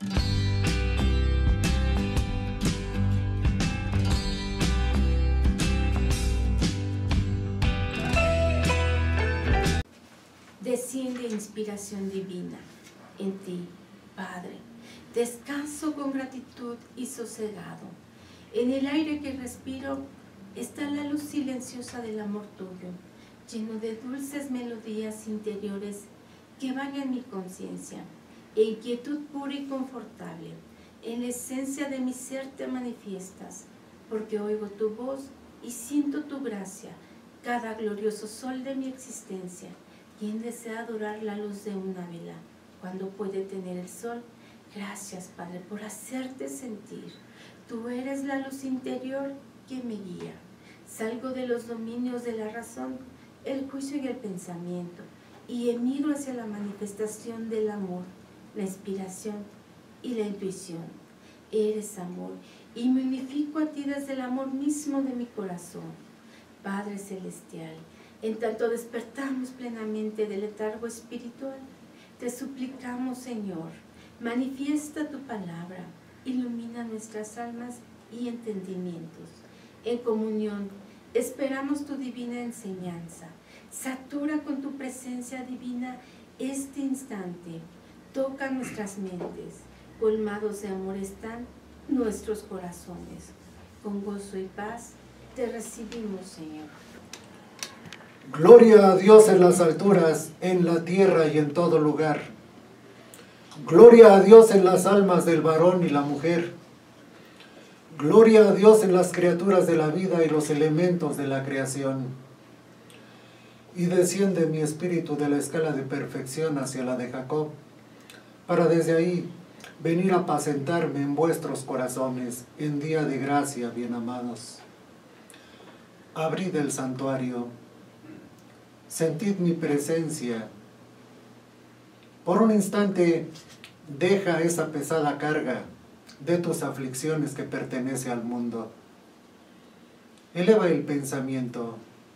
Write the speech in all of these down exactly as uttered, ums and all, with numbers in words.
Desciende inspiración divina en ti, Padre. Descanso con gratitud y sosegado. En el aire que respiro está la luz silenciosa del amor tuyo, lleno de dulces melodías interiores que bañan mi conciencia, en quietud pura y confortable. En la esencia de mi ser te manifiestas, porque oigo tu voz y siento tu gracia, cada glorioso sol de mi existencia. ¿Quién desea adorar la luz de una vela cuando puede tener el sol? Gracias, Padre, por hacerte sentir. Tú eres la luz interior que me guía. Salgo de los dominios de la razón, el juicio y el pensamiento, y emigro hacia la manifestación del amor, la inspiración y la intuición. Eres amor, y me unifico a ti desde el amor mismo de mi corazón. Padre Celestial, en tanto despertamos plenamente del letargo espiritual, te suplicamos, Señor, manifiesta tu palabra, ilumina nuestras almas y entendimientos. En comunión, esperamos tu divina enseñanza. Satura con tu presencia divina este instante. Toca nuestras mentes. Colmados de amor están nuestros corazones. Con gozo y paz te recibimos, Señor. Gloria a Dios en las alturas, en la tierra y en todo lugar. Gloria a Dios en las almas del varón y la mujer. Gloria a Dios en las criaturas de la vida y los elementos de la creación. Y desciende mi espíritu de la escala de perfección hacia la de Jacob, para desde ahí venir a apacentarme en vuestros corazones en día de gracia, bien amados. Abrid el santuario, sentid mi presencia. Por un instante, deja esa pesada carga de tus aflicciones que pertenece al mundo. Eleva el pensamiento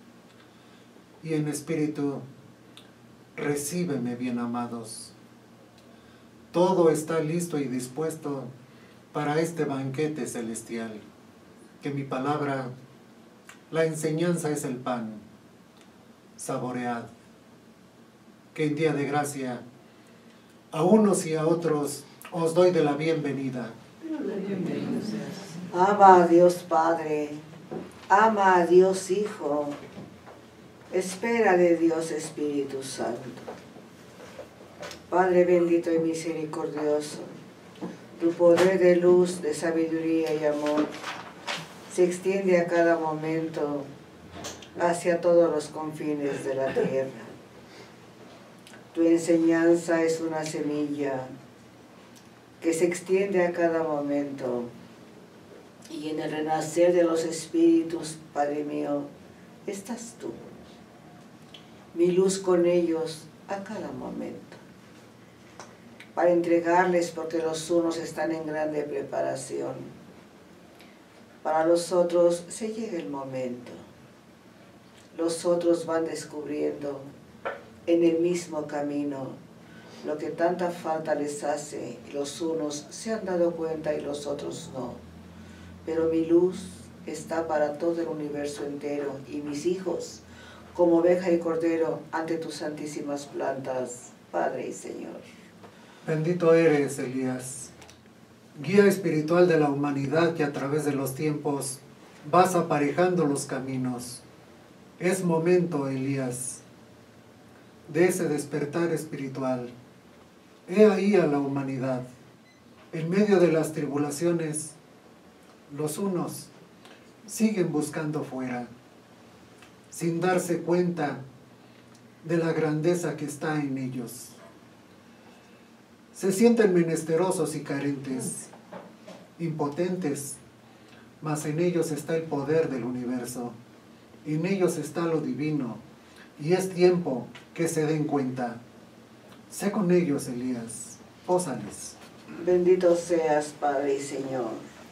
y en espíritu recíbeme, bien amados. Todo está listo y dispuesto para este banquete celestial. Que mi palabra, la enseñanza es el pan. Saboread. Que en día de gracia, a unos y a otros os doy de la bienvenida. Ama a Dios Padre, ama a Dios Hijo, espera de Dios Espíritu Santo. Padre bendito y misericordioso, tu poder de luz, de sabiduría y amor se extiende a cada momento hacia todos los confines de la tierra. Tu enseñanza es una semilla que se extiende a cada momento, y en el renacer de los espíritus, Padre mío, estás tú, mi luz con ellos a cada momento, para entregarles, porque los unos están en grande preparación, para los otros se llega el momento, los otros van descubriendo en el mismo camino lo que tanta falta les hace, y los unos se han dado cuenta y los otros no. Pero mi luz está para todo el universo entero, y mis hijos, como oveja y cordero, ante tus santísimas plantas, Padre y Señor. Bendito eres, Elías, guía espiritual de la humanidad que a través de los tiempos vas aparejando los caminos. Es momento, Elías, de ese despertar espiritual. He ahí a la humanidad, en medio de las tribulaciones. Los unos siguen buscando fuera, sin darse cuenta de la grandeza que está en ellos. Se sienten menesterosos y carentes, impotentes, mas en ellos está el poder del universo, en ellos está lo divino, y es tiempo que se den cuenta. Sé con ellos, Elías, pósales. Bendito seas, Padre y Señor.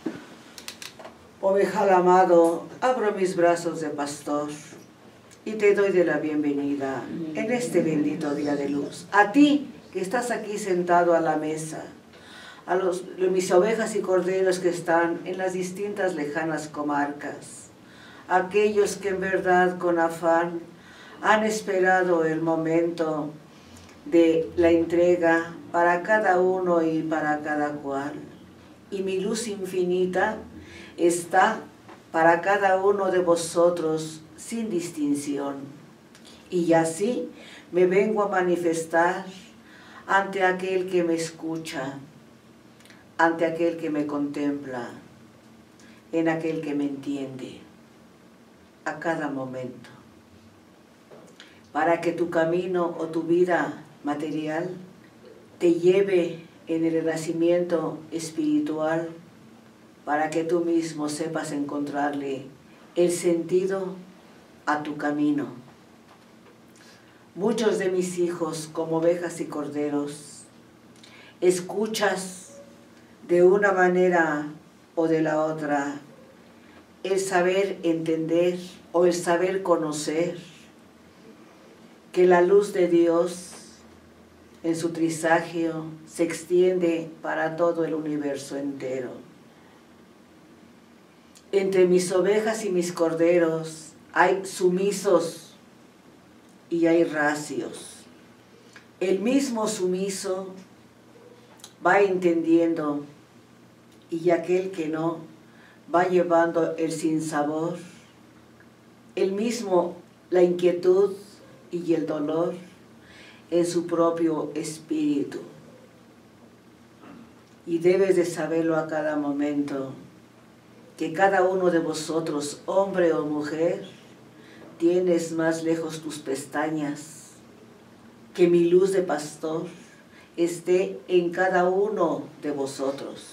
Ovejal amado, abro mis brazos de pastor y te doy de la bienvenida en este bendito día de luz. A ti que estás aquí sentado a la mesa, a los, mis ovejas y corderos que están en las distintas lejanas comarcas, aquellos que en verdad con afán han esperado el momento de la entrega para cada uno y para cada cual. Y mi luz infinita está para cada uno de vosotros sin distinción. Y así me vengo a manifestar ante aquel que me escucha, ante aquel que me contempla, en aquel que me entiende, a cada momento, para que tu camino o tu vida material te lleve en el renacimiento espiritual, para que tú mismo sepas encontrarle el sentido a tu camino. Muchos de mis hijos, como ovejas y corderos, escuchas de una manera o de la otra el saber entender o el saber conocer que la luz de Dios en su trisagio se extiende para todo el universo entero. Entre mis ovejas y mis corderos hay sumisos y hay racios. El mismo sumiso va entendiendo y aquel que no va llevando el sinsabor, el mismo la inquietud y el dolor en su propio espíritu. Y debes de saberlo a cada momento, que cada uno de vosotros, hombre o mujer, tienes más lejos tus pestañas, que mi luz de pastor esté en cada uno de vosotros.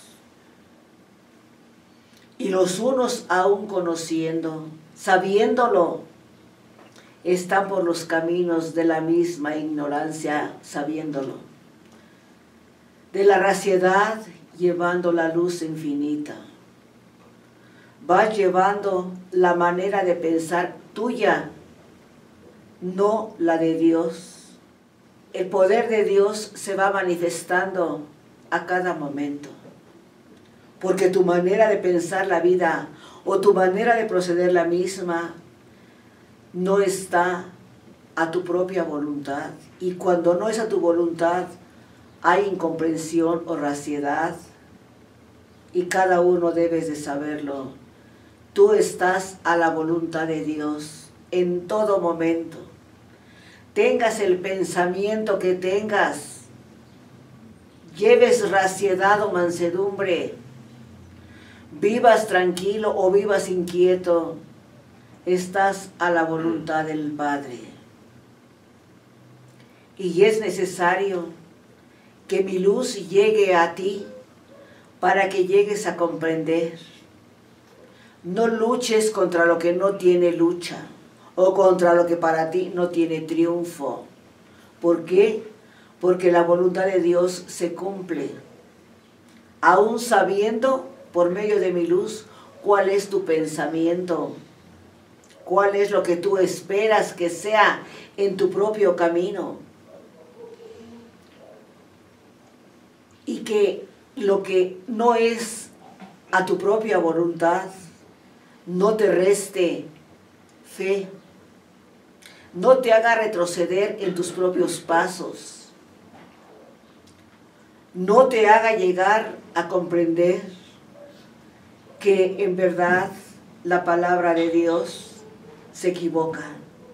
Y los unos aún conociendo, sabiéndolo, están por los caminos de la misma ignorancia, sabiéndolo. De la raciedad, llevando la luz infinita. Vas llevando la manera de pensar tuya, no la de Dios. El poder de Dios se va manifestando a cada momento. Porque tu manera de pensar la vida o tu manera de proceder la misma no está a tu propia voluntad. Y cuando no es a tu voluntad, hay incomprensión o raciedad. Y cada uno debes de saberlo. Tú estás a la voluntad de Dios en todo momento. Tengas el pensamiento que tengas, lleves raciedad o mansedumbre, vivas tranquilo o vivas inquieto, estás a la voluntad del Padre. Y es necesario que mi luz llegue a ti para que llegues a comprender. No luches contra lo que no tiene lucha o contra lo que para ti no tiene triunfo. ¿Por qué? Porque la voluntad de Dios se cumple. Aún sabiendo por medio de mi luz cuál es tu pensamiento, cuál es lo que tú esperas que sea en tu propio camino. Y que lo que no es a tu propia voluntad no te reste fe, no te haga retroceder en tus propios pasos, no te haga llegar a comprender que en verdad la palabra de Dios se equivoca.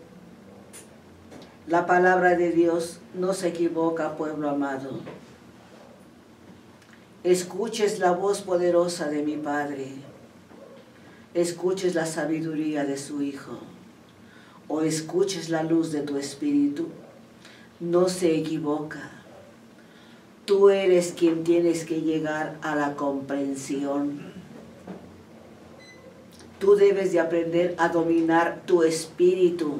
La palabra de Dios no se equivoca, pueblo amado. Escuches la voz poderosa de mi Padre. Escuches la sabiduría de su Hijo. O escuches la luz de tu espíritu. No se equivoca. Tú eres quien tienes que llegar a la comprensión. Tú debes de aprender a dominar tu espíritu.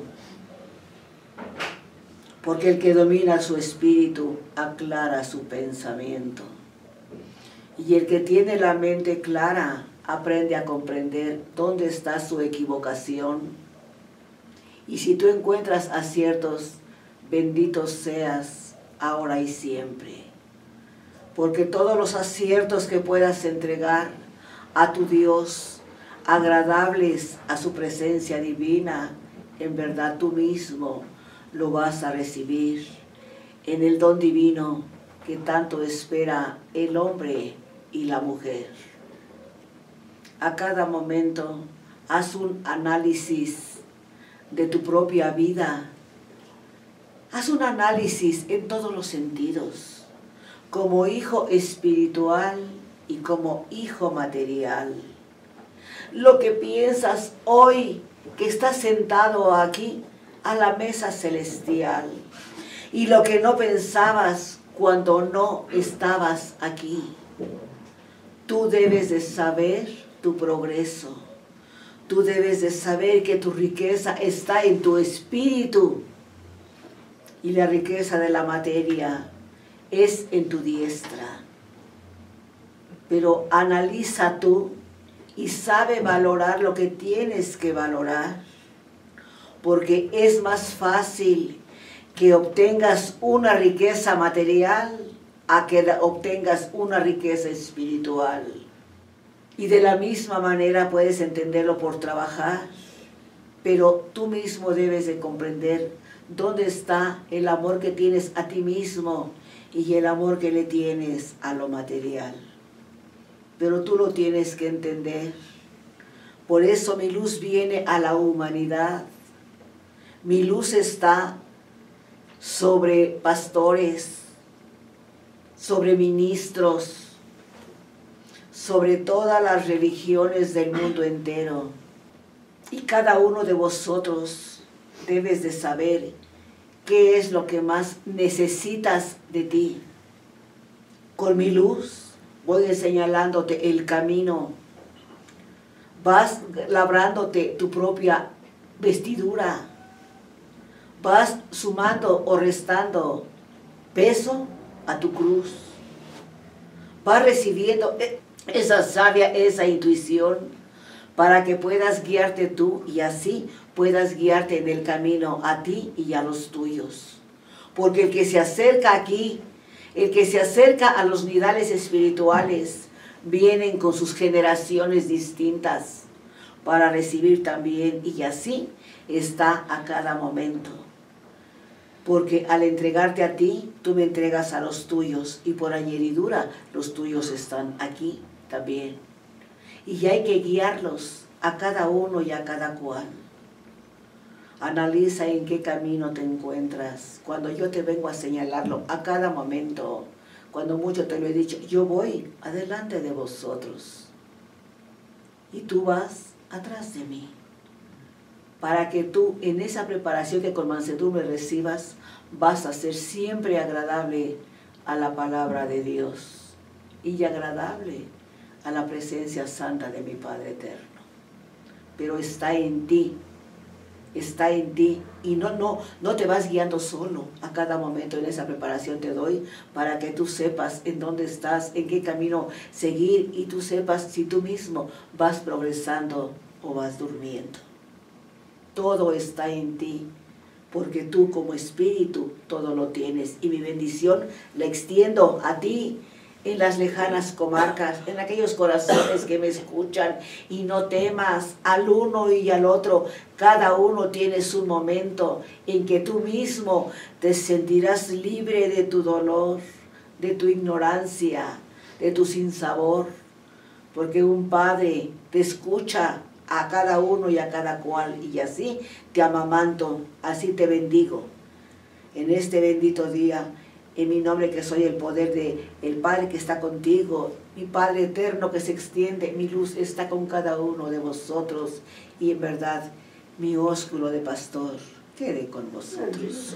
Porque el que domina su espíritu aclara su pensamiento. Y el que tiene la mente clara aprende a comprender dónde está su equivocación. Y si tú encuentras aciertos, bendito seas ahora y siempre. porque todos los aciertos que puedas entregar a tu Dios, agradables a su presencia divina, en verdad tú mismo lo vas a recibir en el don divino que tanto espera el hombre y la mujer. A cada momento haz un análisis de tu propia vida. Haz un análisis en todos los sentidos, como hijo espiritual y como hijo material. Lo que piensas hoy que estás sentado aquí a la mesa celestial y lo que no pensabas cuando no estabas aquí. Tú debes de saber tu progreso. Tú debes de saber que tu riqueza está en tu espíritu y la riqueza de la materia es en tu diestra. Pero analiza tú y sabe valorar lo que tienes que valorar, porque es más fácil que obtengas una riqueza material a que obtengas una riqueza espiritual. Y de la misma manera puedes entenderlo por trabajar, pero tú mismo debes de comprender dónde está el amor que tienes a ti mismo y el amor que le tienes a lo material. Pero tú lo tienes que entender. Por eso mi luz viene a la humanidad. Mi luz está sobre pastores, sobre ministros, sobre todas las religiones del mundo entero. Y cada uno de vosotros debes de saber qué es lo que más necesitas de ti. Con mi luz voy señalándote el camino. Vas labrándote tu propia vestidura. Vas sumando o restando peso a tu cruz. Vas recibiendo esa savia, esa intuición, para que puedas guiarte tú y así puedas guiarte en el camino a ti y a los tuyos. Porque el que se acerca aquí, el que se acerca a los nidales espirituales, vienen con sus generaciones distintas para recibir también, y así está a cada momento. Porque al entregarte a ti, tú me entregas a los tuyos, y por añadidura los tuyos están aquí también. Y hay que guiarlos a cada uno y a cada cual. Analiza en qué camino te encuentras. Cuando yo te vengo a señalarlo a cada momento, cuando mucho te lo he dicho, yo voy adelante de vosotros y tú vas atrás de mí, para que tú en esa preparación que con mansedumbre recibas, vas a ser siempre agradable a la palabra de Dios y agradable a la presencia santa de mi Padre eterno. Pero está en ti, está en ti, y no, no, no te vas guiando solo. A cada momento en esa preparación te doy para que tú sepas en dónde estás, en qué camino seguir, y tú sepas si tú mismo vas progresando o vas durmiendo. Todo está en ti, porque tú como espíritu todo lo tienes, y mi bendición la extiendo a ti en las lejanas comarcas, en aquellos corazones que me escuchan. Y no temas al uno y al otro, cada uno tiene su momento en que tú mismo te sentirás libre de tu dolor, de tu ignorancia, de tu sinsabor, porque un Padre te escucha a cada uno y a cada cual, y así te amamanto, así te bendigo en este bendito día. En mi nombre, que soy el poder de el Padre que está contigo, mi Padre eterno que se extiende, mi luz está con cada uno de vosotros, y en verdad mi ósculo de pastor quede con vosotros.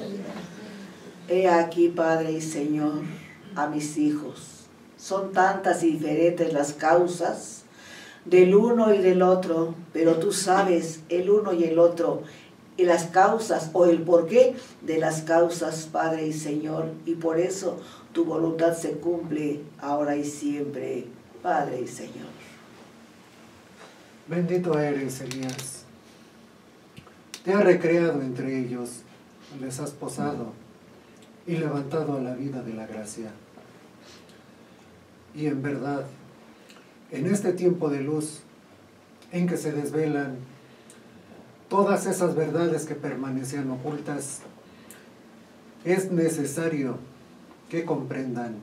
He aquí, Padre y Señor, a mis hijos. Son tantas y diferentes las causas del uno y del otro, pero tú sabes el uno y el otro, y las causas o el porqué de las causas, Padre y Señor, y por eso tu voluntad se cumple ahora y siempre, Padre y Señor. Bendito eres, Elías. Te has recreado entre ellos, les has posado y levantado a la vida de la gracia. Y en verdad, en este tiempo de luz, en que se desvelan todas esas verdades que permanecían ocultas, es necesario que comprendan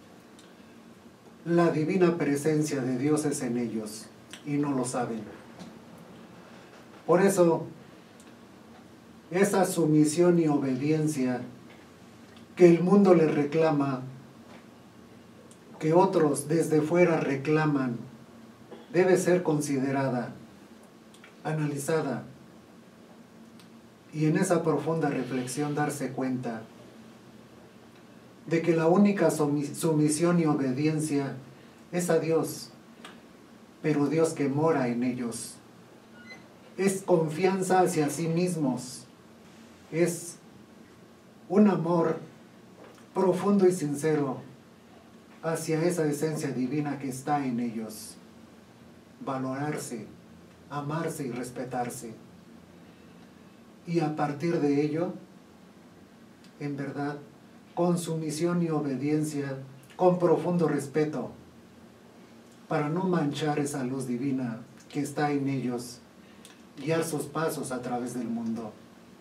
la divina presencia de Dios es en ellos y no lo saben. Por eso, esa sumisión y obediencia que el mundo les reclama, que otros desde fuera reclaman, debe ser considerada, analizada, y en esa profunda reflexión darse cuenta de que la única sumisión y obediencia es a Dios, pero Dios que mora en ellos. Es confianza hacia sí mismos, es un amor profundo y sincero hacia esa esencia divina que está en ellos. Valorarse, amarse y respetarse. Y a partir de ello, en verdad, con sumisión y obediencia, con profundo respeto, para no manchar esa luz divina que está en ellos, guiar sus pasos a través del mundo.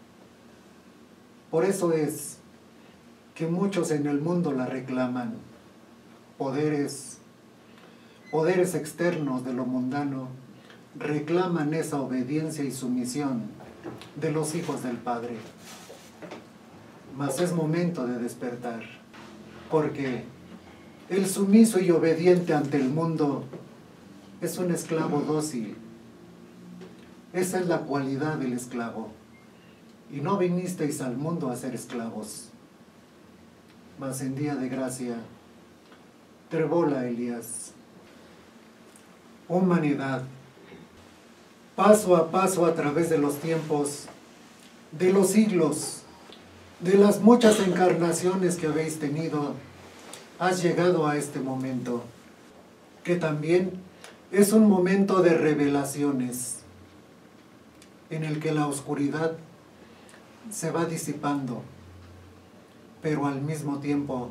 Por eso es que muchos en el mundo la reclaman, poderes, poderes externos de lo mundano, reclaman esa obediencia y sumisión de los hijos del Padre. Mas es momento de despertar, porque el sumiso y obediente ante el mundo es un esclavo dócil. Esa es la cualidad del esclavo. Y no vinisteis al mundo a ser esclavos. Mas en día de gracia, trebola Elías. Humanidad, paso a paso a través de los tiempos, de los siglos, de las muchas encarnaciones que habéis tenido, has llegado a este momento, que también es un momento de revelaciones, en el que la oscuridad se va disipando, pero al mismo tiempo,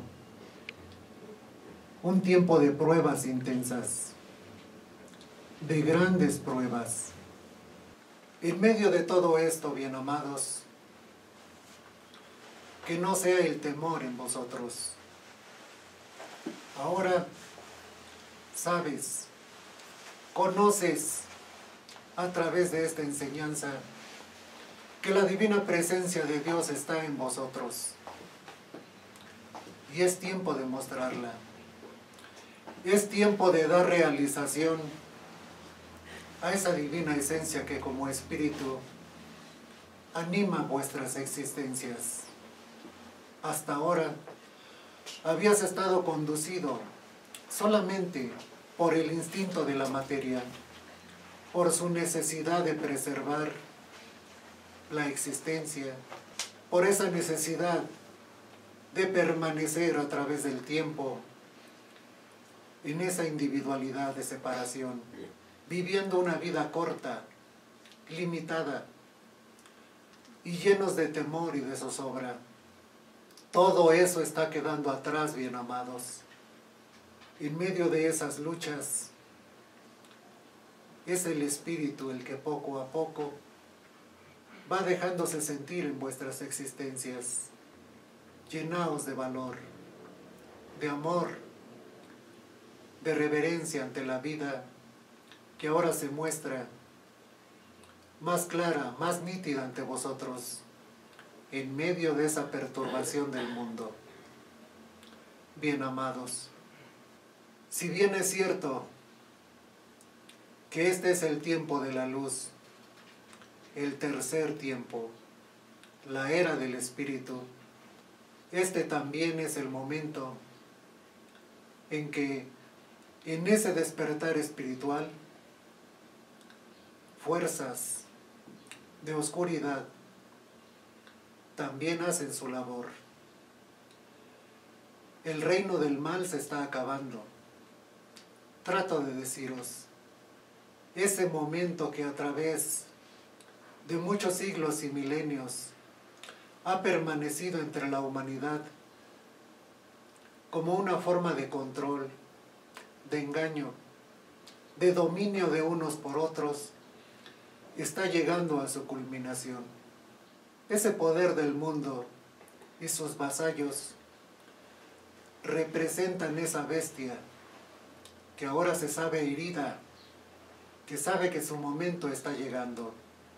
un tiempo de pruebas intensas, de grandes pruebas. En medio de todo esto, bien amados, que no sea el temor en vosotros. Ahora sabes, conoces a través de esta enseñanza que la divina presencia de Dios está en vosotros. Y es tiempo de mostrarla. Es tiempo de dar realización a esa divina esencia que como espíritu anima vuestras existencias. Hasta ahora habías estado conducido solamente por el instinto de la materia, por su necesidad de preservar la existencia, por esa necesidad de permanecer a través del tiempo en esa individualidad de separación, viviendo una vida corta, limitada y llenos de temor y de zozobra. Todo eso está quedando atrás, bien amados. En medio de esas luchas, es el Espíritu el que poco a poco va dejándose sentir en vuestras existencias. Llenaos de valor, de amor, de reverencia ante la vida, que ahora se muestra más clara, más nítida ante vosotros, en medio de esa perturbación del mundo. Bien amados, si bien es cierto que este es el tiempo de la luz, el tercer tiempo, la era del Espíritu, este también es el momento en que en ese despertar espiritual, fuerzas de oscuridad también hacen su labor. El reino del mal se está acabando. Trato de deciros, ese momento que a través de muchos siglos y milenios ha permanecido entre la humanidad como una forma de control, de engaño, de dominio de unos por otros, está llegando a su culminación. Ese poder del mundo y sus vasallos representan esa bestia que ahora se sabe herida, que sabe que su momento está llegando,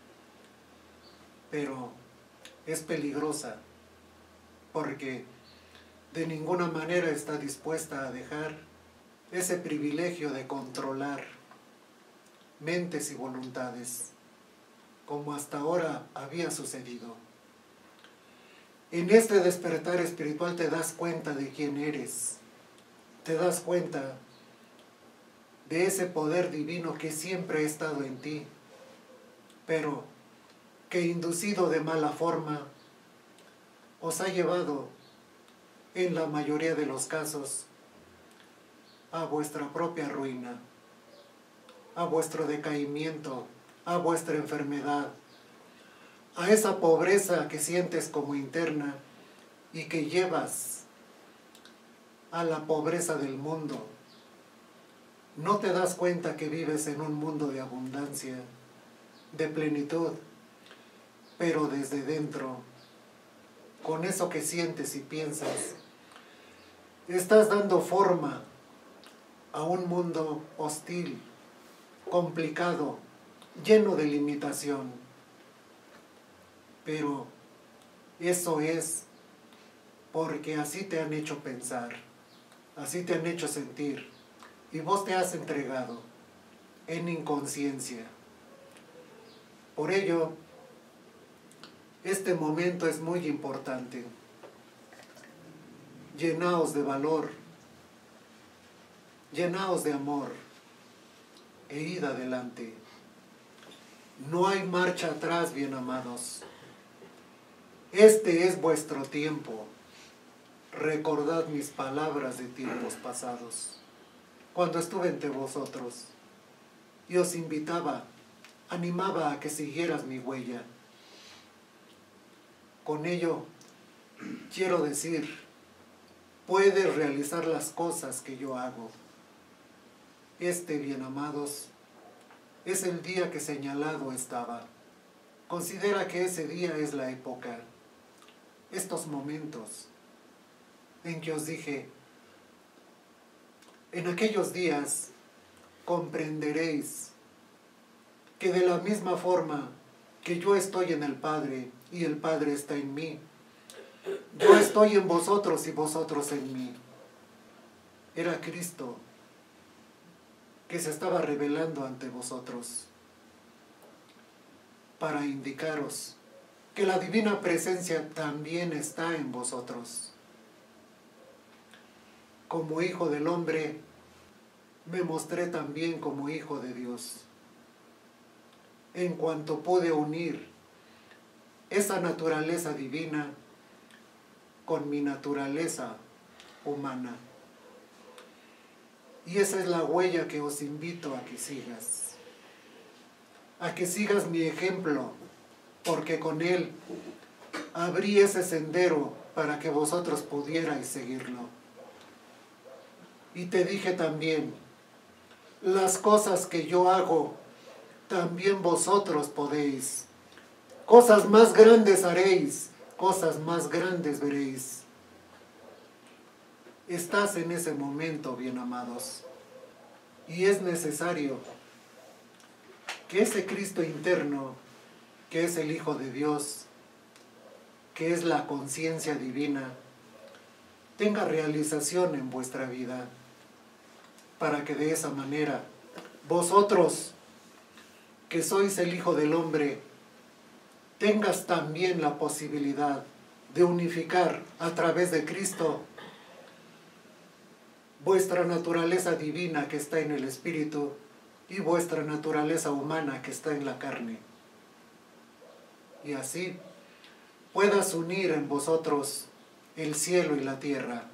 pero es peligrosa porque de ninguna manera está dispuesta a dejar ese privilegio de controlar mentes y voluntades, como hasta ahora había sucedido. En este despertar espiritual te das cuenta de quién eres, te das cuenta de ese poder divino que siempre ha estado en ti, pero que inducido de mala forma os ha llevado, en la mayoría de los casos, a vuestra propia ruina, a vuestro decaimiento, a vuestra enfermedad, a esa pobreza que sientes como interna y que llevas a la pobreza del mundo. No te das cuenta que vives en un mundo de abundancia, de plenitud, pero desde dentro, con eso que sientes y piensas, estás dando forma a un mundo hostil, complicado, lleno de limitación. Pero eso es porque así te han hecho pensar, así te han hecho sentir, y vos te has entregado en inconsciencia. Por ello, este momento es muy importante. Llenaos de valor, llenaos de amor e id adelante. No hay marcha atrás, bien amados. Este es vuestro tiempo. Recordad mis palabras de tiempos pasados, cuando estuve entre vosotros, y os invitaba, animaba a que siguieras mi huella. Con ello, quiero decir, puedes realizar las cosas que yo hago. Este, bien amados, es el día que señalado estaba. Considera que ese día es la época, estos momentos en que os dije, en aquellos días comprenderéis que de la misma forma que yo estoy en el Padre y el Padre está en mí, yo estoy en vosotros y vosotros en mí. Era Cristo que se estaba revelando ante vosotros para indicaros que la divina presencia también está en vosotros. Como hijo del hombre, me mostré también como hijo de Dios, en cuanto pude unir esa naturaleza divina con mi naturaleza humana. Y esa es la huella que os invito a que sigas, a que sigas mi ejemplo, porque con él abrí ese sendero para que vosotros pudierais seguirlo. Y te dije también, las cosas que yo hago, también vosotros podéis. Cosas más grandes haréis, cosas más grandes veréis. Estás en ese momento, bien amados, y es necesario que ese Cristo interno, que es el Hijo de Dios, que es la conciencia divina, tenga realización en vuestra vida, para que de esa manera vosotros, que sois el Hijo del Hombre, tengas también la posibilidad de unificar a través de Cristo vuestra naturaleza divina que está en el Espíritu y vuestra naturaleza humana que está en la carne. Y así puedas unir en vosotros el cielo y la tierra.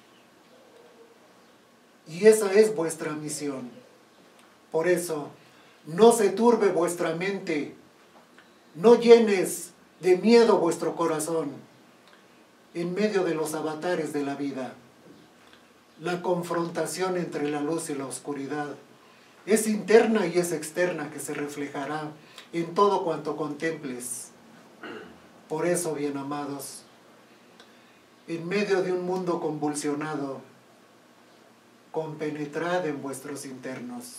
Y esa es vuestra misión. Por eso, no se turbe vuestra mente, no llenes de miedo vuestro corazón en medio de los avatares de la vida. La confrontación entre la luz y la oscuridad es interna y es externa, que se reflejará en todo cuanto contemples. Por eso, bien amados, en medio de un mundo convulsionado, compenetrad en vuestros internos.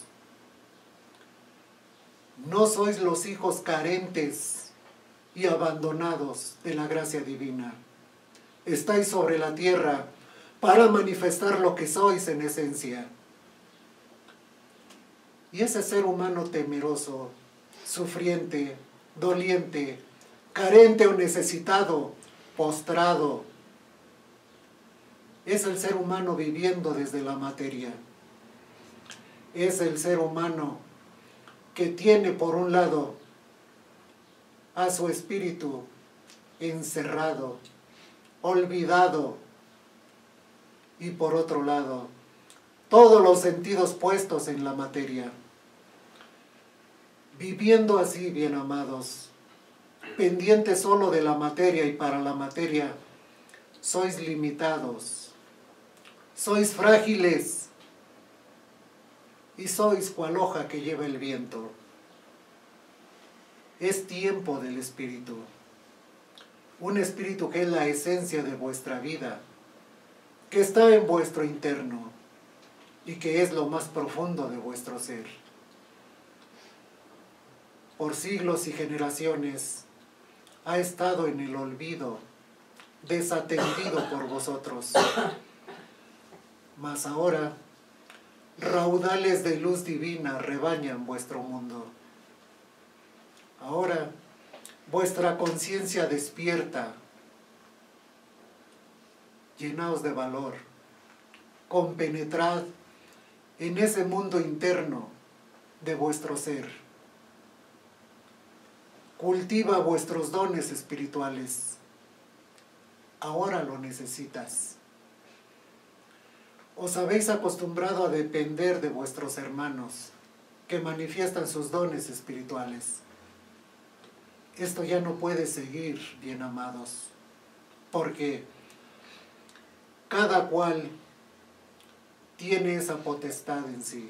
No sois los hijos carentes y abandonados de la gracia divina. Estáis sobre la tierra para manifestar lo que sois en esencia. Y ese ser humano temeroso, sufriente, doliente, carente o necesitado, postrado, es el ser humano viviendo desde la materia. Es el ser humano que tiene por un lado a su espíritu encerrado, olvidado, y por otro lado, todos los sentidos puestos en la materia. Viviendo así, bien amados, pendientes solo de la materia y para la materia, sois limitados, sois frágiles y sois cual hoja que lleva el viento. Es tiempo del espíritu, un espíritu que es la esencia de vuestra vida, que está en vuestro interno y que es lo más profundo de vuestro ser. Por siglos y generaciones ha estado en el olvido, desatendido por vosotros. Mas ahora, raudales de luz divina rebañan vuestro mundo. Ahora, vuestra conciencia despierta. Llenaos de valor, compenetrad en ese mundo interno de vuestro ser. Cultiva vuestros dones espirituales. Ahora lo necesitas. Os habéis acostumbrado a depender de vuestros hermanos que manifiestan sus dones espirituales. Esto ya no puede seguir, bien amados, porque cada cual tiene esa potestad en sí.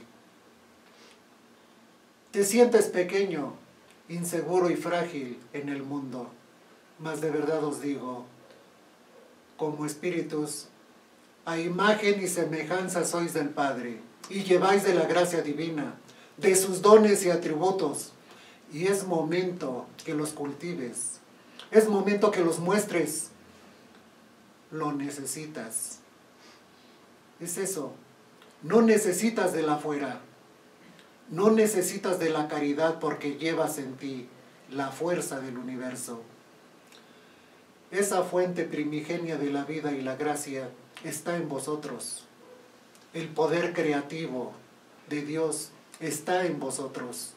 Te sientes pequeño, inseguro y frágil en el mundo, mas de verdad os digo, como espíritus, a imagen y semejanza sois del Padre, y lleváis de la gracia divina, de sus dones y atributos, y es momento que los cultives, es momento que los muestres. Lo necesitas. Es eso. No necesitas de la afuera. No necesitas de la caridad porque llevas en ti la fuerza del universo. Esa fuente primigenia de la vida y la gracia está en vosotros. El poder creativo de Dios está en vosotros.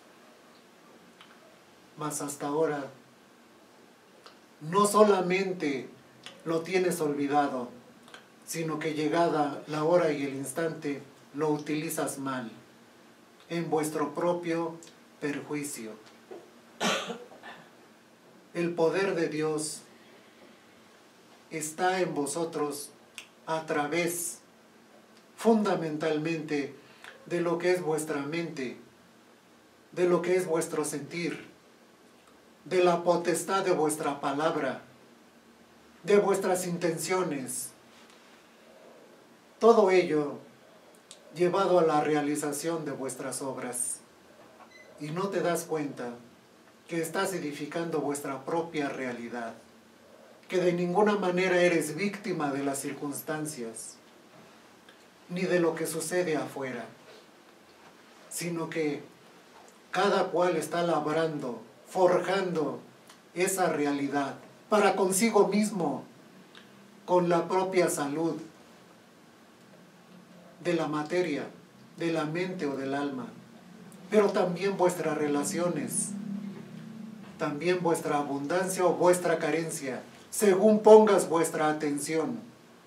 Mas hasta ahora, no solamente lo tienes olvidado, sino que llegada la hora y el instante, lo utilizas mal, en vuestro propio perjuicio. El poder de Dios está en vosotros a través, fundamentalmente, de lo que es vuestra mente, de lo que es vuestro sentir, de la potestad de vuestra palabra, de vuestras intenciones. Todo ello llevado a la realización de vuestras obras. Y no te das cuenta que estás edificando vuestra propia realidad, que de ninguna manera eres víctima de las circunstancias, ni de lo que sucede afuera, sino que cada cual está labrando, forjando esa realidad para consigo mismo, con la propia salud de la materia, de la mente o del alma, pero también vuestras relaciones, también vuestra abundancia o vuestra carencia, según pongas vuestra atención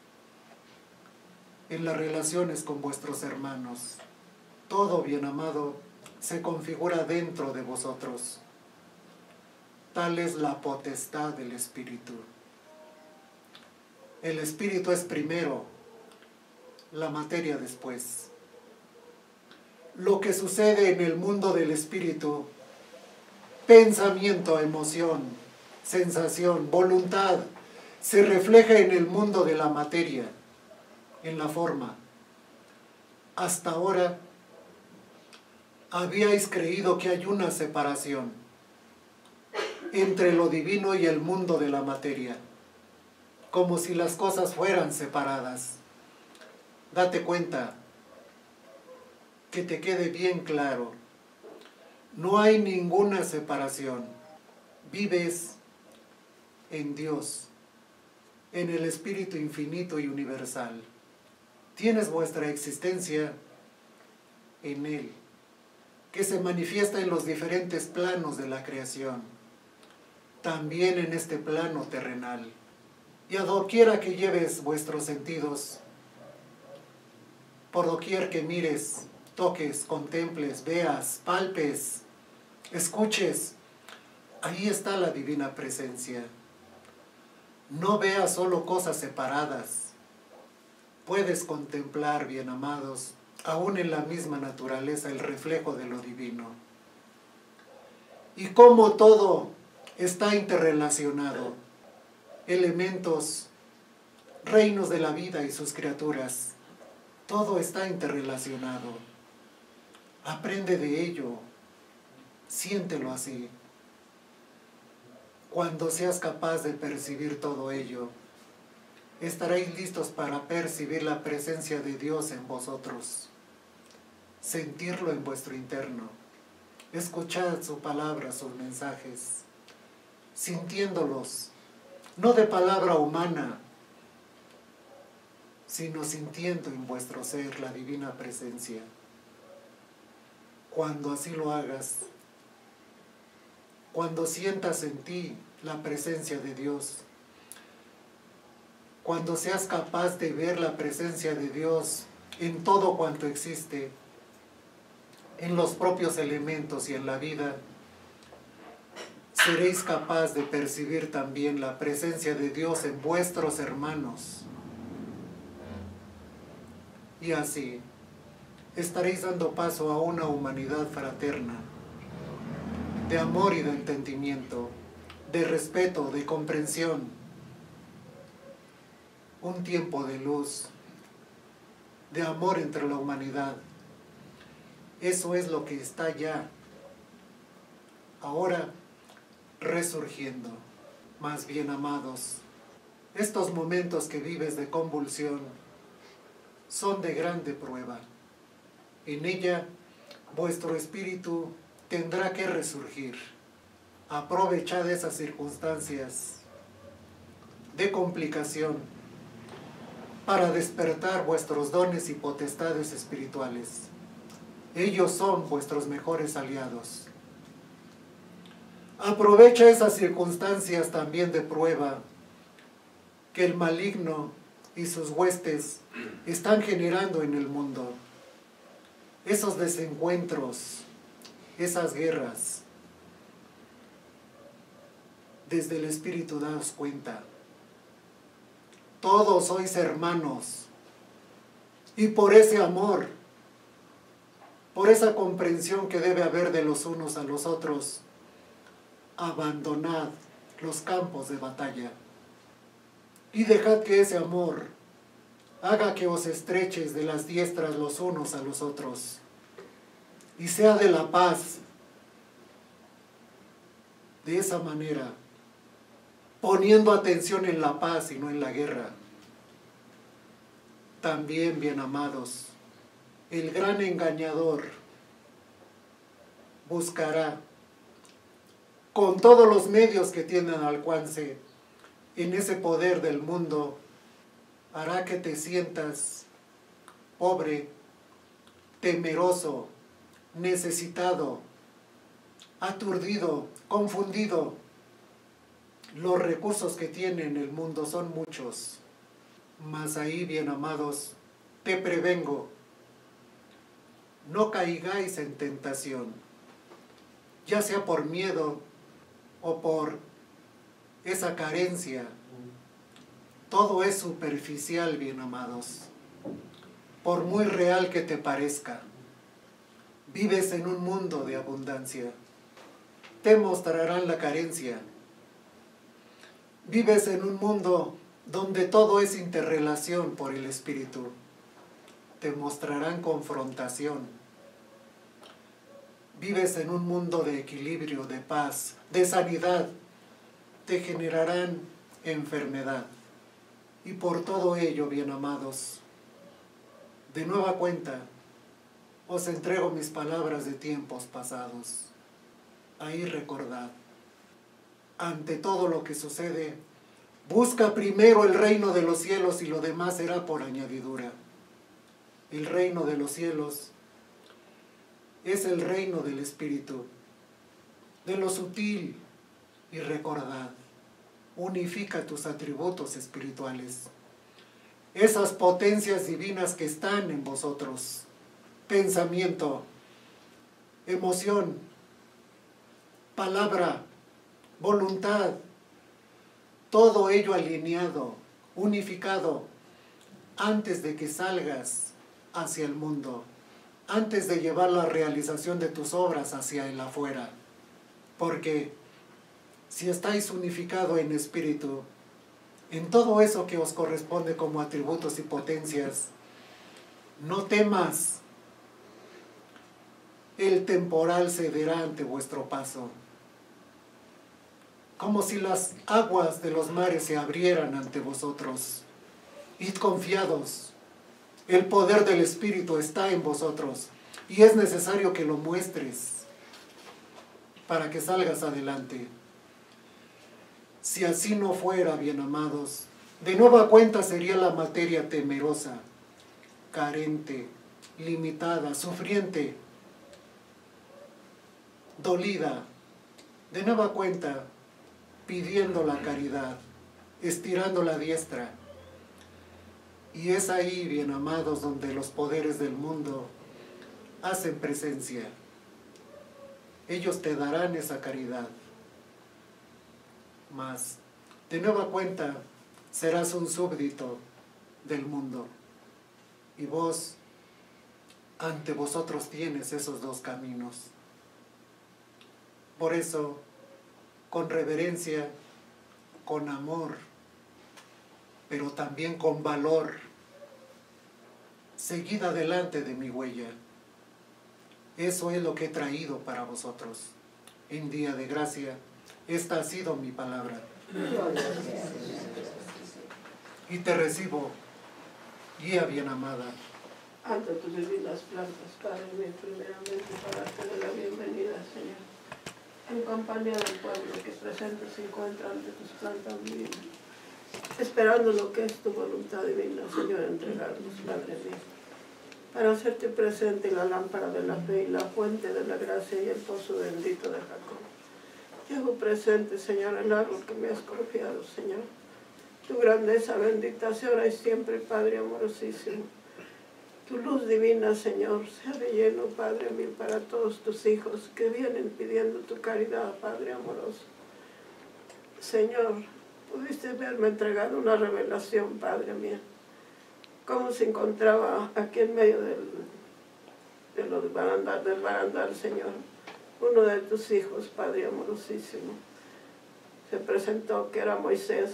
en las relaciones con vuestros hermanos. Todo, bien amado, se configura dentro de vosotros. Tal es la potestad del Espíritu. El Espíritu es primero, la materia después. Lo que sucede en el mundo del espíritu, pensamiento, emoción, sensación, voluntad, se refleja en el mundo de la materia, en la forma. Hasta ahora habíais creído que hay una separación entre lo divino y el mundo de la materia, como si las cosas fueran separadas. Date cuenta, que te quede bien claro, no hay ninguna separación. Vives en Dios, en el Espíritu infinito y universal. Tienes vuestra existencia en Él, que se manifiesta en los diferentes planos de la creación, también en este plano terrenal. Y a doquiera que lleves vuestros sentidos, por doquier que mires, toques, contemples, veas, palpes, escuches, ahí está la divina presencia. No veas solo cosas separadas. Puedes contemplar, bien amados, aún en la misma naturaleza, el reflejo de lo divino. Y cómo todo está interrelacionado. Elementos, reinos de la vida y sus criaturas. Todo está interrelacionado. Aprende de ello. Siéntelo así. Cuando seas capaz de percibir todo ello, estaréis listos para percibir la presencia de Dios en vosotros. Sentirlo en vuestro interno. Escuchad su palabra, sus mensajes. Sintiéndolos, no de palabra humana, sino sintiendo en vuestro ser la divina presencia. Cuando así lo hagas, cuando sientas en ti la presencia de Dios, cuando seas capaz de ver la presencia de Dios en todo cuanto existe, en los propios elementos y en la vida, seréis capaz de percibir también la presencia de Dios en vuestros hermanos. Y así, estaréis dando paso a una humanidad fraterna, de amor y de entendimiento, de respeto, de comprensión. Un tiempo de luz, de amor entre la humanidad. Eso es lo que está ya, ahora, resurgiendo. Más bien, amados, estos momentos que vives de convulsión son de grande prueba. En ella, vuestro espíritu tendrá que resurgir. Aprovechad esas circunstancias de complicación para despertar vuestros dones y potestades espirituales. Ellos son vuestros mejores aliados. Aprovecha esas circunstancias también de prueba que el maligno y sus huestes están generando en el mundo. Esos desencuentros, esas guerras. Desde el Espíritu daos cuenta. Todos sois hermanos. Y por ese amor, por esa comprensión que debe haber de los unos a los otros, abandonad los campos de batalla. Y dejad que ese amor haga que os estreches de las diestras los unos a los otros. Y sea de la paz. De esa manera, poniendo atención en la paz y no en la guerra. También, bien amados, el gran engañador buscará, con todos los medios que tienen al alcance, en ese poder del mundo, hará que te sientas pobre, temeroso, necesitado, aturdido, confundido. Los recursos que tiene en el mundo son muchos, mas ahí, bien amados, te prevengo, no caigáis en tentación, ya sea por miedo o por esa carencia. Todo es superficial, bien amados. por muy real que te parezca. Vives en un mundo de abundancia. Te mostrarán la carencia. Vives en un mundo donde todo es interrelación por el Espíritu. Te mostrarán confrontación. Vives en un mundo de equilibrio, de paz, de sanidad. Te generarán enfermedad. Y por todo ello, bien amados, de nueva cuenta, os entrego mis palabras de tiempos pasados. Ahí recordad, ante todo lo que sucede, busca primero el reino de los cielos y lo demás será por añadidura. El reino de los cielos es el reino del Espíritu, de lo sutil, y recordad, unifica tus atributos espirituales, esas potencias divinas que están en vosotros, pensamiento, emoción, palabra, voluntad, todo ello alineado, unificado, antes de que salgas hacia el mundo, antes de llevar la realización de tus obras hacia el afuera. Porque si estáis unificados en espíritu, en todo eso que os corresponde como atributos y potencias, no temas, el temporal cederá ante vuestro paso. Como si las aguas de los mares se abrieran ante vosotros. Id confiados, el poder del Espíritu está en vosotros y es necesario que lo muestres para que salgas adelante. Si así no fuera, bien amados, de nueva cuenta sería la materia temerosa, carente, limitada, sufriente, dolida, de nueva cuenta, pidiendo la caridad, estirando la diestra. Y es ahí, bien amados, donde los poderes del mundo hacen presencia. Ellos te darán esa caridad. Mas, de nueva cuenta, serás un súbdito del mundo. Y vos, ante vosotros tienes esos dos caminos. Por eso, con reverencia, con amor, pero también con valor, seguid adelante de mi huella. Eso es lo que he traído para vosotros. En día de gracia, esta ha sido mi palabra. Y te recibo, guía bien amada. Ante tus divinas plantas, Padre mío, primeramente para darte la bienvenida, Señor, en compañía del pueblo que presente se encuentra ante tus plantas divinas, esperando lo que es tu voluntad divina, Señor, entregarnos, Padre mío, para hacerte presente la lámpara de la fe y la fuente de la gracia y el pozo bendito de Jacob. Llevo presente, Señor, el árbol que me has confiado, Señor. Tu grandeza bendita sea ahora y siempre, Padre amorosísimo. Tu luz divina, Señor, sea de lleno, Padre mío, para todos tus hijos que vienen pidiendo tu caridad, Padre amoroso. Señor, pudiste verme entregado una revelación, Padre mío, cómo se encontraba aquí en medio del, de los barandal, del barandal, Señor, uno de tus hijos, Padre amorosísimo. Se presentó que era Moisés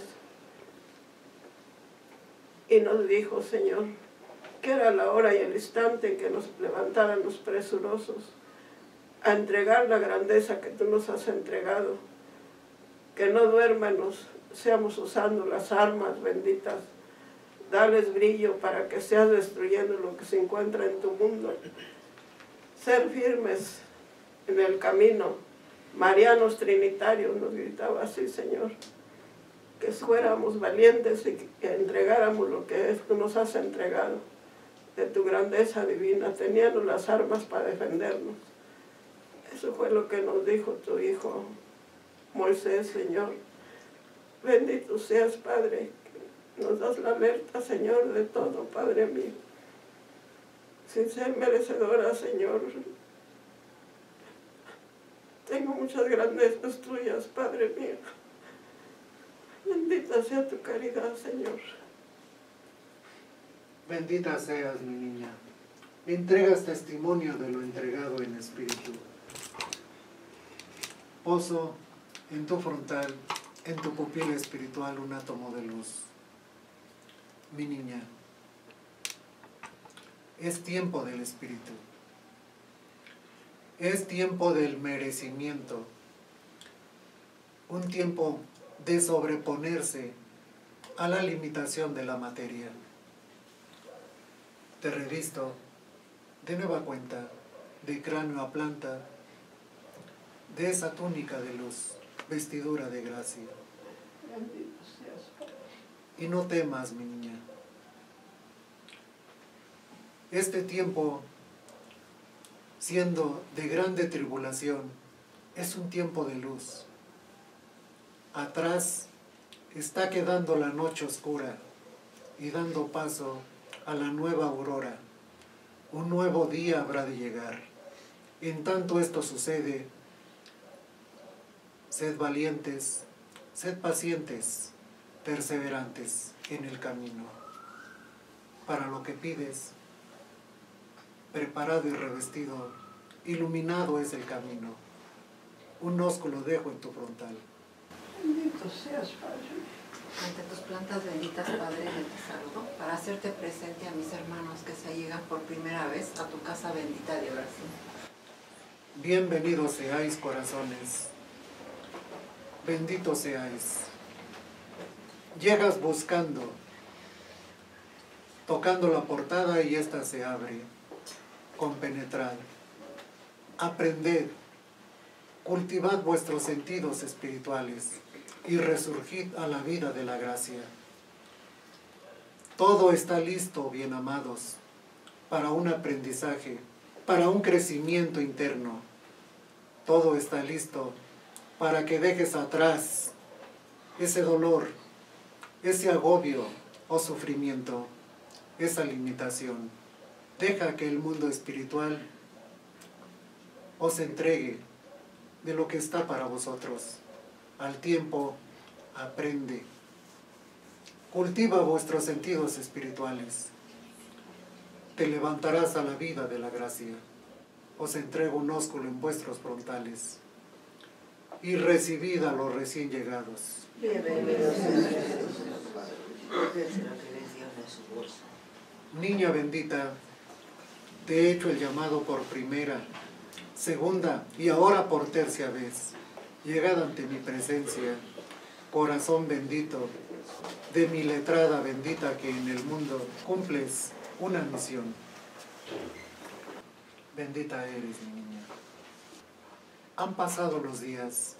y nos dijo, Señor, que era la hora y el instante en que nos levantáramos presurosos a entregar la grandeza que tú nos has entregado, que no duérmanos, seamos usando las armas benditas, darles brillo para que seas destruyendo lo que se encuentra en tu mundo, ser firmes en el camino, marianos trinitarios, nos gritaba así, Señor, que fuéramos valientes y que entregáramos lo que tú nos has entregado de tu grandeza divina, teniendo las armas para defendernos. Eso fue lo que nos dijo tu Hijo Moisés, Señor. Bendito seas, Padre, que nos das la alerta, Señor, de todo, Padre mío. Sin ser merecedora, Señor, tengo muchas grandezas tuyas, Padre mío. Bendita sea tu caridad, Señor. Bendita seas, mi niña. Entregas testimonio de lo entregado en espíritu. Poso en tu frontal, en tu pupila espiritual, un átomo de luz. Mi niña, es tiempo del espíritu. Es tiempo del merecimiento. Un tiempo de sobreponerse a la limitación de la materia. Te revisto de nueva cuenta, de cráneo a planta, de esa túnica de luz, vestidura de gracia. Bendito seas, Padre. Y no temas, mi niña. Este tiempo, siendo de grande tribulación, es un tiempo de luz. Atrás está quedando la noche oscura y dando paso a la nueva aurora. Un nuevo día habrá de llegar. En tanto esto sucede, sed valientes, sed pacientes, perseverantes en el camino. Para lo que pides, preparado y revestido, iluminado es el camino. Un ósculo dejo en tu frontal. Bendito seas, Padre. Ante tus plantas benditas, Padre, yo te saludo para hacerte presente a mis hermanos que se llegan por primera vez a tu casa bendita de oración. Bienvenidos seáis, corazones. Benditos seáis. Llegas buscando, tocando la portada y ésta se abre. Compenetrad, aprended, cultivad vuestros sentidos espirituales y resurgid a la vida de la gracia. Todo está listo, bien amados, para un aprendizaje, para un crecimiento interno. Todo está listo para que dejes atrás ese dolor, ese agobio o sufrimiento, esa limitación. Deja que el mundo espiritual os entregue de lo que está para vosotros. Al tiempo, aprende. Cultiva vuestros sentidos espirituales. Te levantarás a la vida de la gracia. Os entrego un ósculo en vuestros frontales. Y recibid a los recién llegados. Bienvenidos sean desde lo que les dio de su bolsa. Niña bendita, te he hecho el llamado por primera, segunda y ahora por tercia vez. Llegad ante mi presencia, corazón bendito, de mi letrada bendita que en el mundo cumples una misión. Bendita eres, mi niña. Han pasado los días.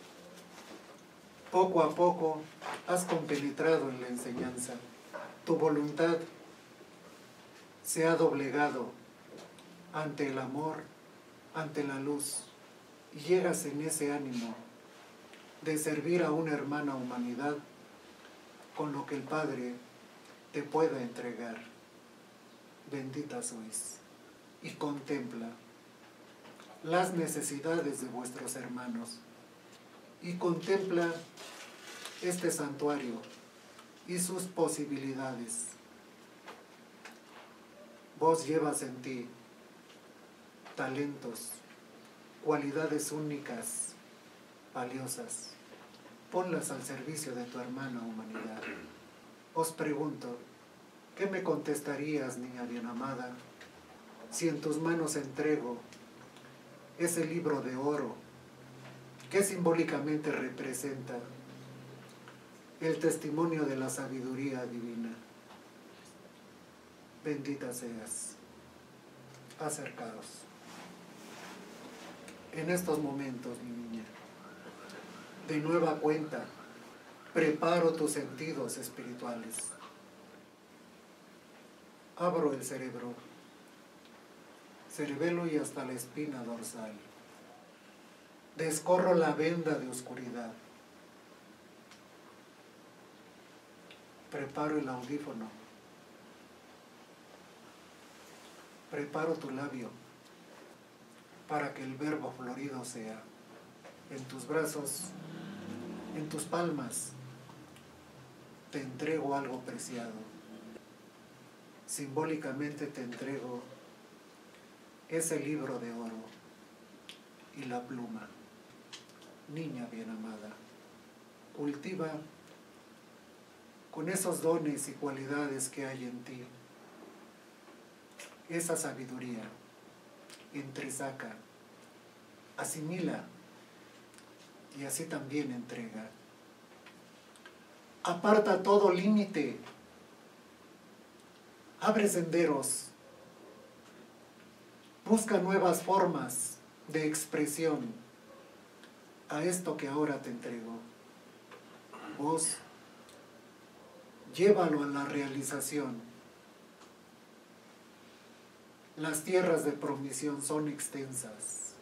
Poco a poco has compenetrado en la enseñanza. Tu voluntad se ha doblegado ante el amor, ante la luz, y llegas en ese ánimo de servir a una hermana humanidad con lo que el Padre te pueda entregar. Bendita sois, y contempla las necesidades de vuestros hermanos, y contempla este santuario y sus posibilidades. Vos llevas en ti talentos, cualidades únicas, valiosas. Ponlas al servicio de tu hermana humanidad. Os pregunto, ¿qué me contestarías, niña bien amada, si en tus manos entrego ese libro de oro que simbólicamente representa el testimonio de la sabiduría divina? Bendita seas. Acercaos. En estos momentos, mi niña, de nueva cuenta, preparo tus sentidos espirituales. Abro el cerebro, cerebelo y hasta la espina dorsal. Descorro la venda de oscuridad. Preparo el audífono. Preparo tu labio para que el verbo florido sea en tus brazos, en tus palmas. Te entrego algo preciado. simbólicamente te entrego ese libro de oro y la pluma. Niña bien amada, cultiva con esos dones y cualidades que hay en ti esa sabiduría, entresaca, asimila y así también entrega. Aparta todo límite, abre senderos, busca nuevas formas de expresión a esto que ahora te entrego. Vos, llévalo a la realización. Las tierras de promisión son extensas.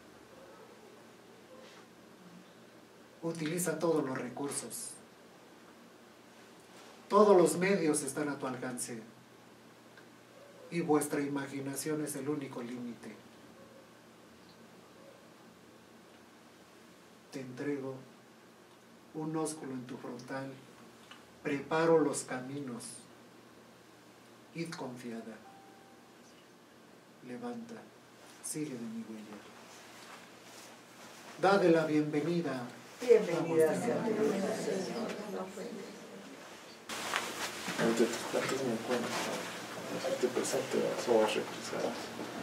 Utiliza todos los recursos. Todos los medios están a tu alcance. Y vuestra imaginación es el único límite. Te entrego un ósculo en tu frontal. Preparo los caminos. Id confiada. Levanta, sigue de mi huella. Dade la bienvenida. Bienvenida, Señor. Ante tus plantas me encuentro, hacerte presente las aguas represadas.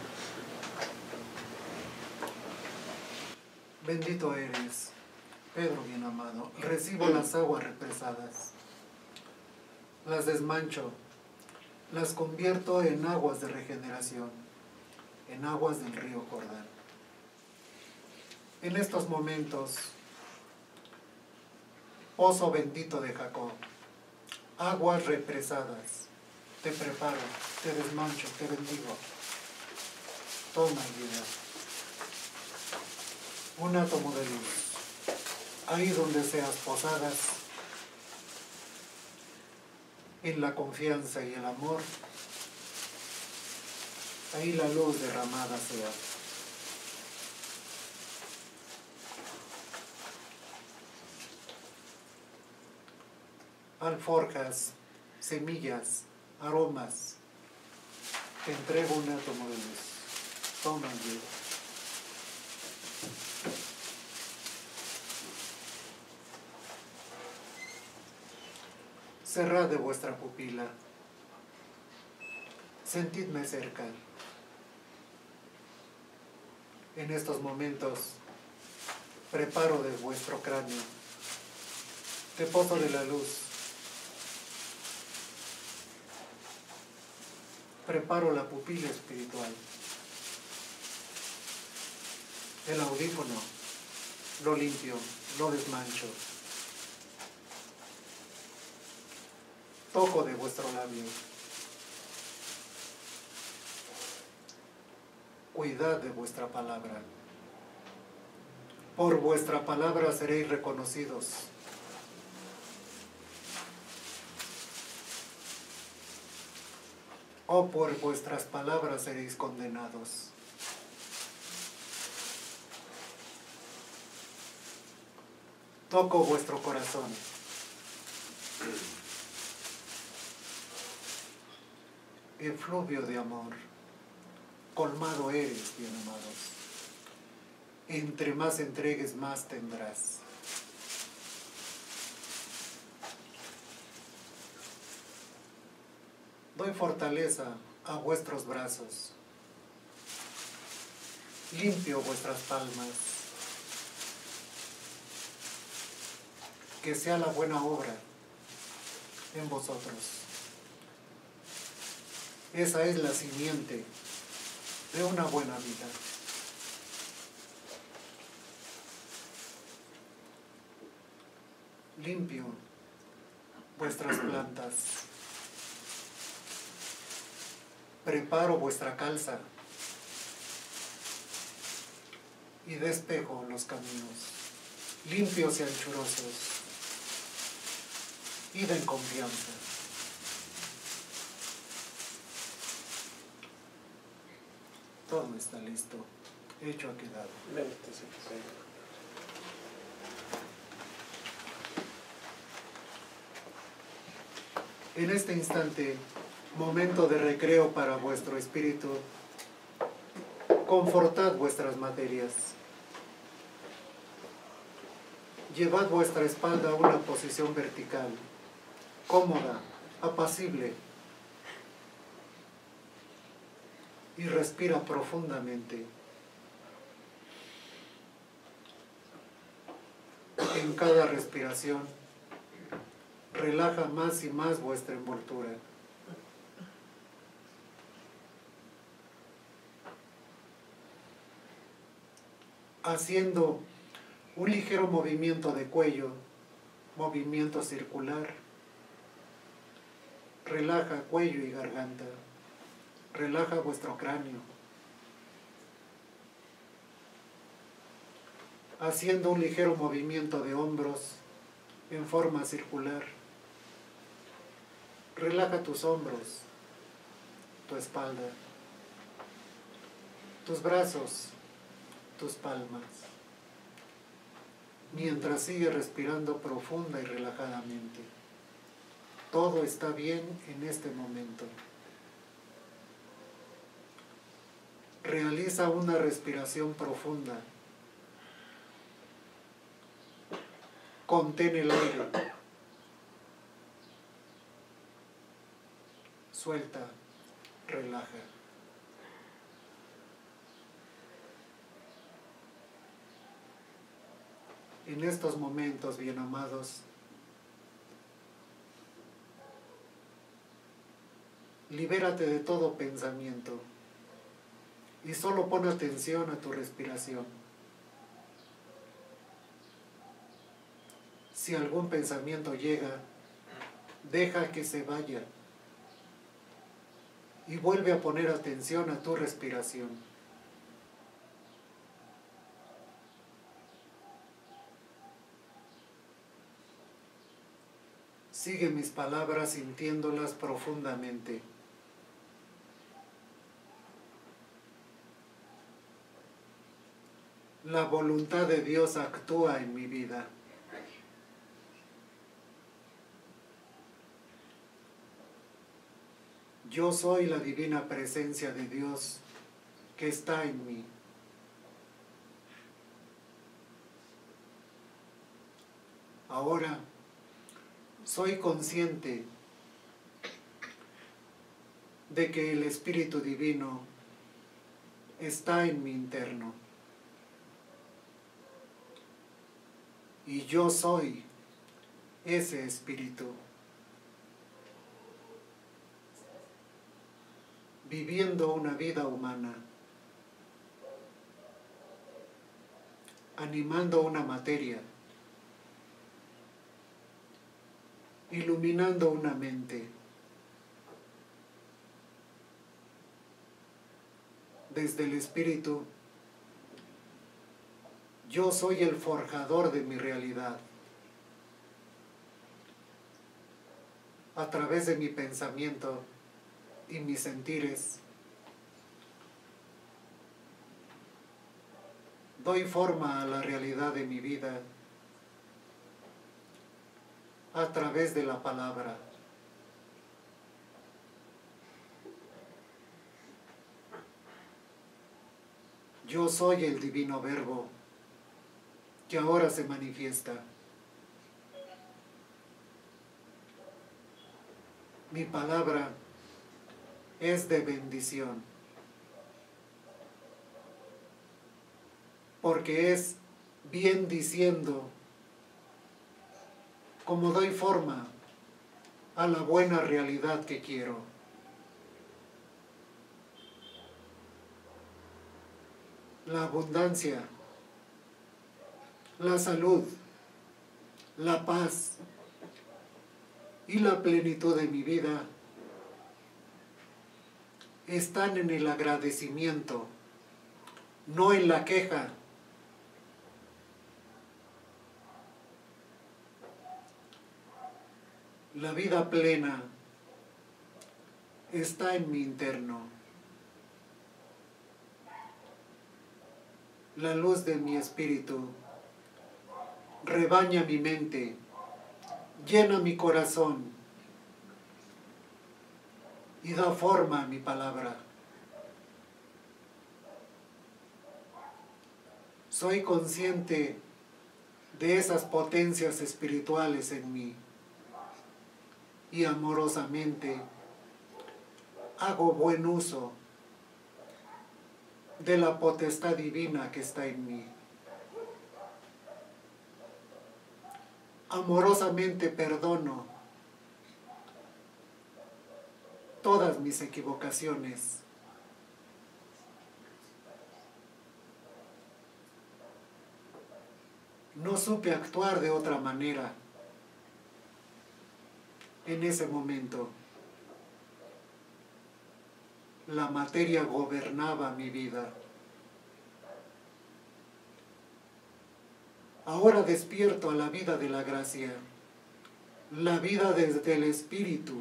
Bendito eres, Pedro bien amado. Recibo las aguas represadas. Las desmancho, las convierto en aguas de regeneración, en aguas del río Jordán. En estos momentos, pozo bendito de Jacob, aguas represadas, te preparo, te desmancho, te bendigo. Toma vida. Un átomo de luz, ahí donde seas posadas, en la confianza y el amor, ahí la luz derramada sea. Alforjas, semillas, aromas, te entrego un átomo de luz. Toma vida. Cerrad de vuestra pupila. Sentidme cerca. En estos momentos, preparo de vuestro cráneo, te pozo de la luz. Preparo la pupila espiritual. El audífono, lo limpio, lo desmancho. Toco de vuestro labio. Cuidad de vuestra palabra. Por vuestra palabra seréis reconocidos. O por vuestras palabras seréis condenados. Toco vuestro corazón. Efluvio de amor. Colmado eres, bien amados. Entre más entregues, más tendrás. Doy fortaleza a vuestros brazos. Limpio vuestras palmas. Que sea la buena obra en vosotros. Esa es la simiente de una buena vida. Limpio vuestras plantas. Preparo vuestra calza y despejo los caminos, limpios y anchurosos. Id en confianza. Todo está listo, hecho ha quedado. Bendito sea tu Señor. En este instante momento de recreo para vuestro espíritu. Confortad vuestras materias. Llevad vuestra espalda a una posición vertical, cómoda, apacible, y respira profundamente. En cada respiración, relaja más y más vuestra envoltura. Haciendo un ligero movimiento de cuello, movimiento circular. Relaja cuello y garganta. Relaja vuestro cráneo. Haciendo un ligero movimiento de hombros en forma circular. Relaja tus hombros, tu espalda, tus brazos, tus palmas, mientras sigues respirando profunda y relajadamente. Todo está bien en este momento. Realiza una respiración profunda. Contén el aire. Suelta, relaja. En estos momentos, bien amados, libérate de todo pensamiento y solo pon atención a tu respiración. Si algún pensamiento llega, deja que se vaya y vuelve a poner atención a tu respiración. Sigue mis palabras sintiéndolas profundamente. La voluntad de Dios actúa en mi vida. Yo soy la divina presencia de Dios que está en mí. Ahora soy consciente de que el Espíritu Divino está en mi interno. Y yo soy ese Espíritu. Viviendo una vida humana, animando una materia, iluminando una mente. Desde el Espíritu, yo soy el forjador de mi realidad. A través de mi pensamiento y mis sentires, doy forma a la realidad de mi vida a través de la palabra. Yo soy el divino verbo que ahora se manifiesta. Mi palabra es de bendición, porque es bien diciendo como doy forma a la buena realidad que quiero. La abundancia, la salud, la paz y la plenitud de mi vida están en el agradecimiento, no en la queja. La vida plena está en mi interno. La luz de mi espíritu rebaña mi mente, llena mi corazón y da forma a mi palabra. Soy consciente de esas potencias espirituales en mí y amorosamente hago buen uso de la potestad divina que está en mí. Amorosamente perdono todas mis equivocaciones. No supe actuar de otra manera en ese momento. La materia gobernaba mi vida. Ahora despierto a la vida de la gracia, la vida desde el Espíritu.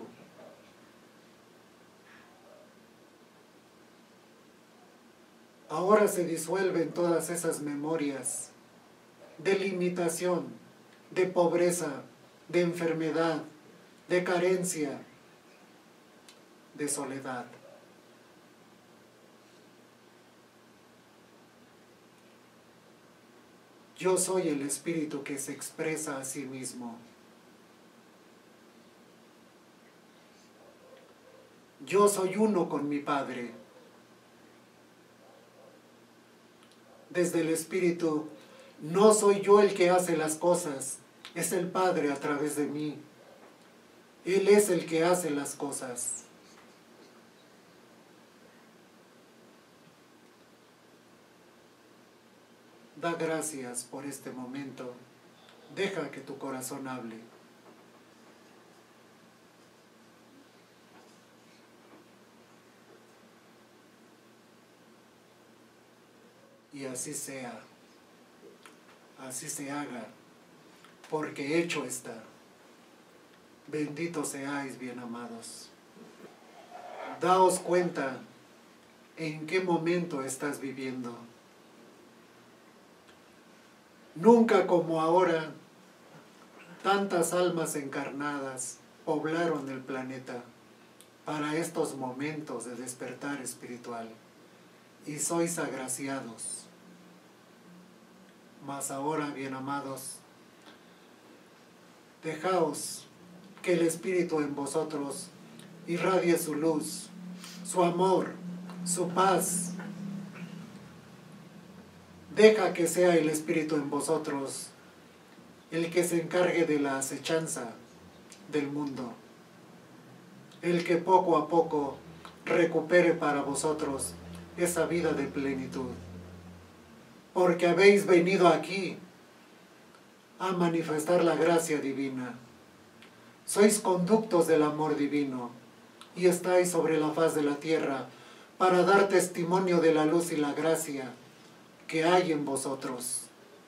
Ahora se disuelven todas esas memorias de limitación, de pobreza, de enfermedad, de carencia, de soledad. Yo soy el Espíritu que se expresa a sí mismo. Yo soy uno con mi Padre. Desde el Espíritu, no soy yo el que hace las cosas, es el Padre a través de mí. Él es el que hace las cosas. Da gracias por este momento. Deja que tu corazón hable. Y así sea. Así se haga, porque hecho está. Benditos seáis, bien amados. Daos cuenta en qué momento estás viviendo. Nunca como ahora, tantas almas encarnadas poblaron el planeta para estos momentos de despertar espiritual, y sois agraciados. Mas ahora, bien amados, dejaos que el Espíritu en vosotros irradie su luz, su amor, su paz. Deja que sea el Espíritu en vosotros el que se encargue de la acechanza del mundo, el que poco a poco recupere para vosotros esa vida de plenitud. Porque habéis venido aquí a manifestar la gracia divina. Sois conductos del amor divino y estáis sobre la faz de la tierra para dar testimonio de la luz y la gracia que hay en vosotros.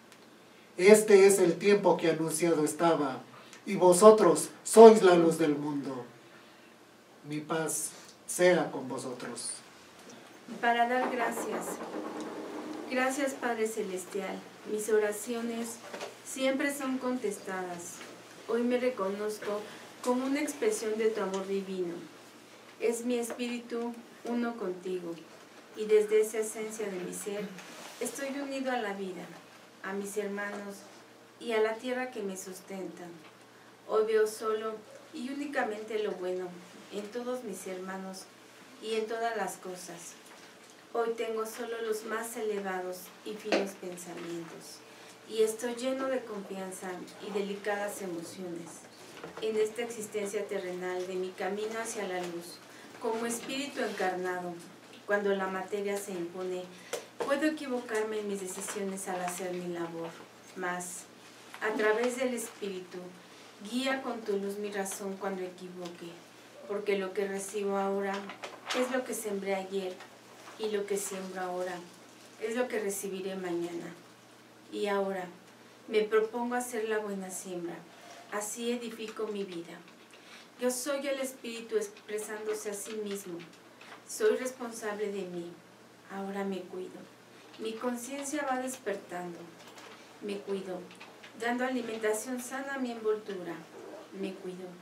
Este es el tiempo que anunciado estaba, y vosotros sois la luz del mundo. Mi paz sea con vosotros. Para dar gracias. Gracias, Padre Celestial. Mis oraciones siempre son contestadas. Hoy me reconozco como una expresión de tu amor divino. Es mi espíritu uno contigo, y desde esa esencia de mi ser estoy unido a la vida, a mis hermanos y a la tierra que me sustentan. Hoy veo solo y únicamente lo bueno en todos mis hermanos y en todas las cosas. Hoy tengo solo los más elevados y finos pensamientos, y estoy lleno de confianza y delicadas emociones. En esta existencia terrenal de mi camino hacia la luz, como espíritu encarnado, cuando la materia se impone, puedo equivocarme en mis decisiones al hacer mi labor, mas, a través del espíritu, guía con tu luz mi razón cuando equivoque, porque lo que recibo ahora es lo que sembré ayer, y lo que siembro ahora es lo que recibiré mañana. Y ahora me propongo hacer la buena siembra, así edifico mi vida. Yo soy el Espíritu expresándose a sí mismo, soy responsable de mí, ahora me cuido. Mi conciencia va despertando, me cuido, dando alimentación sana a mi envoltura, me cuido.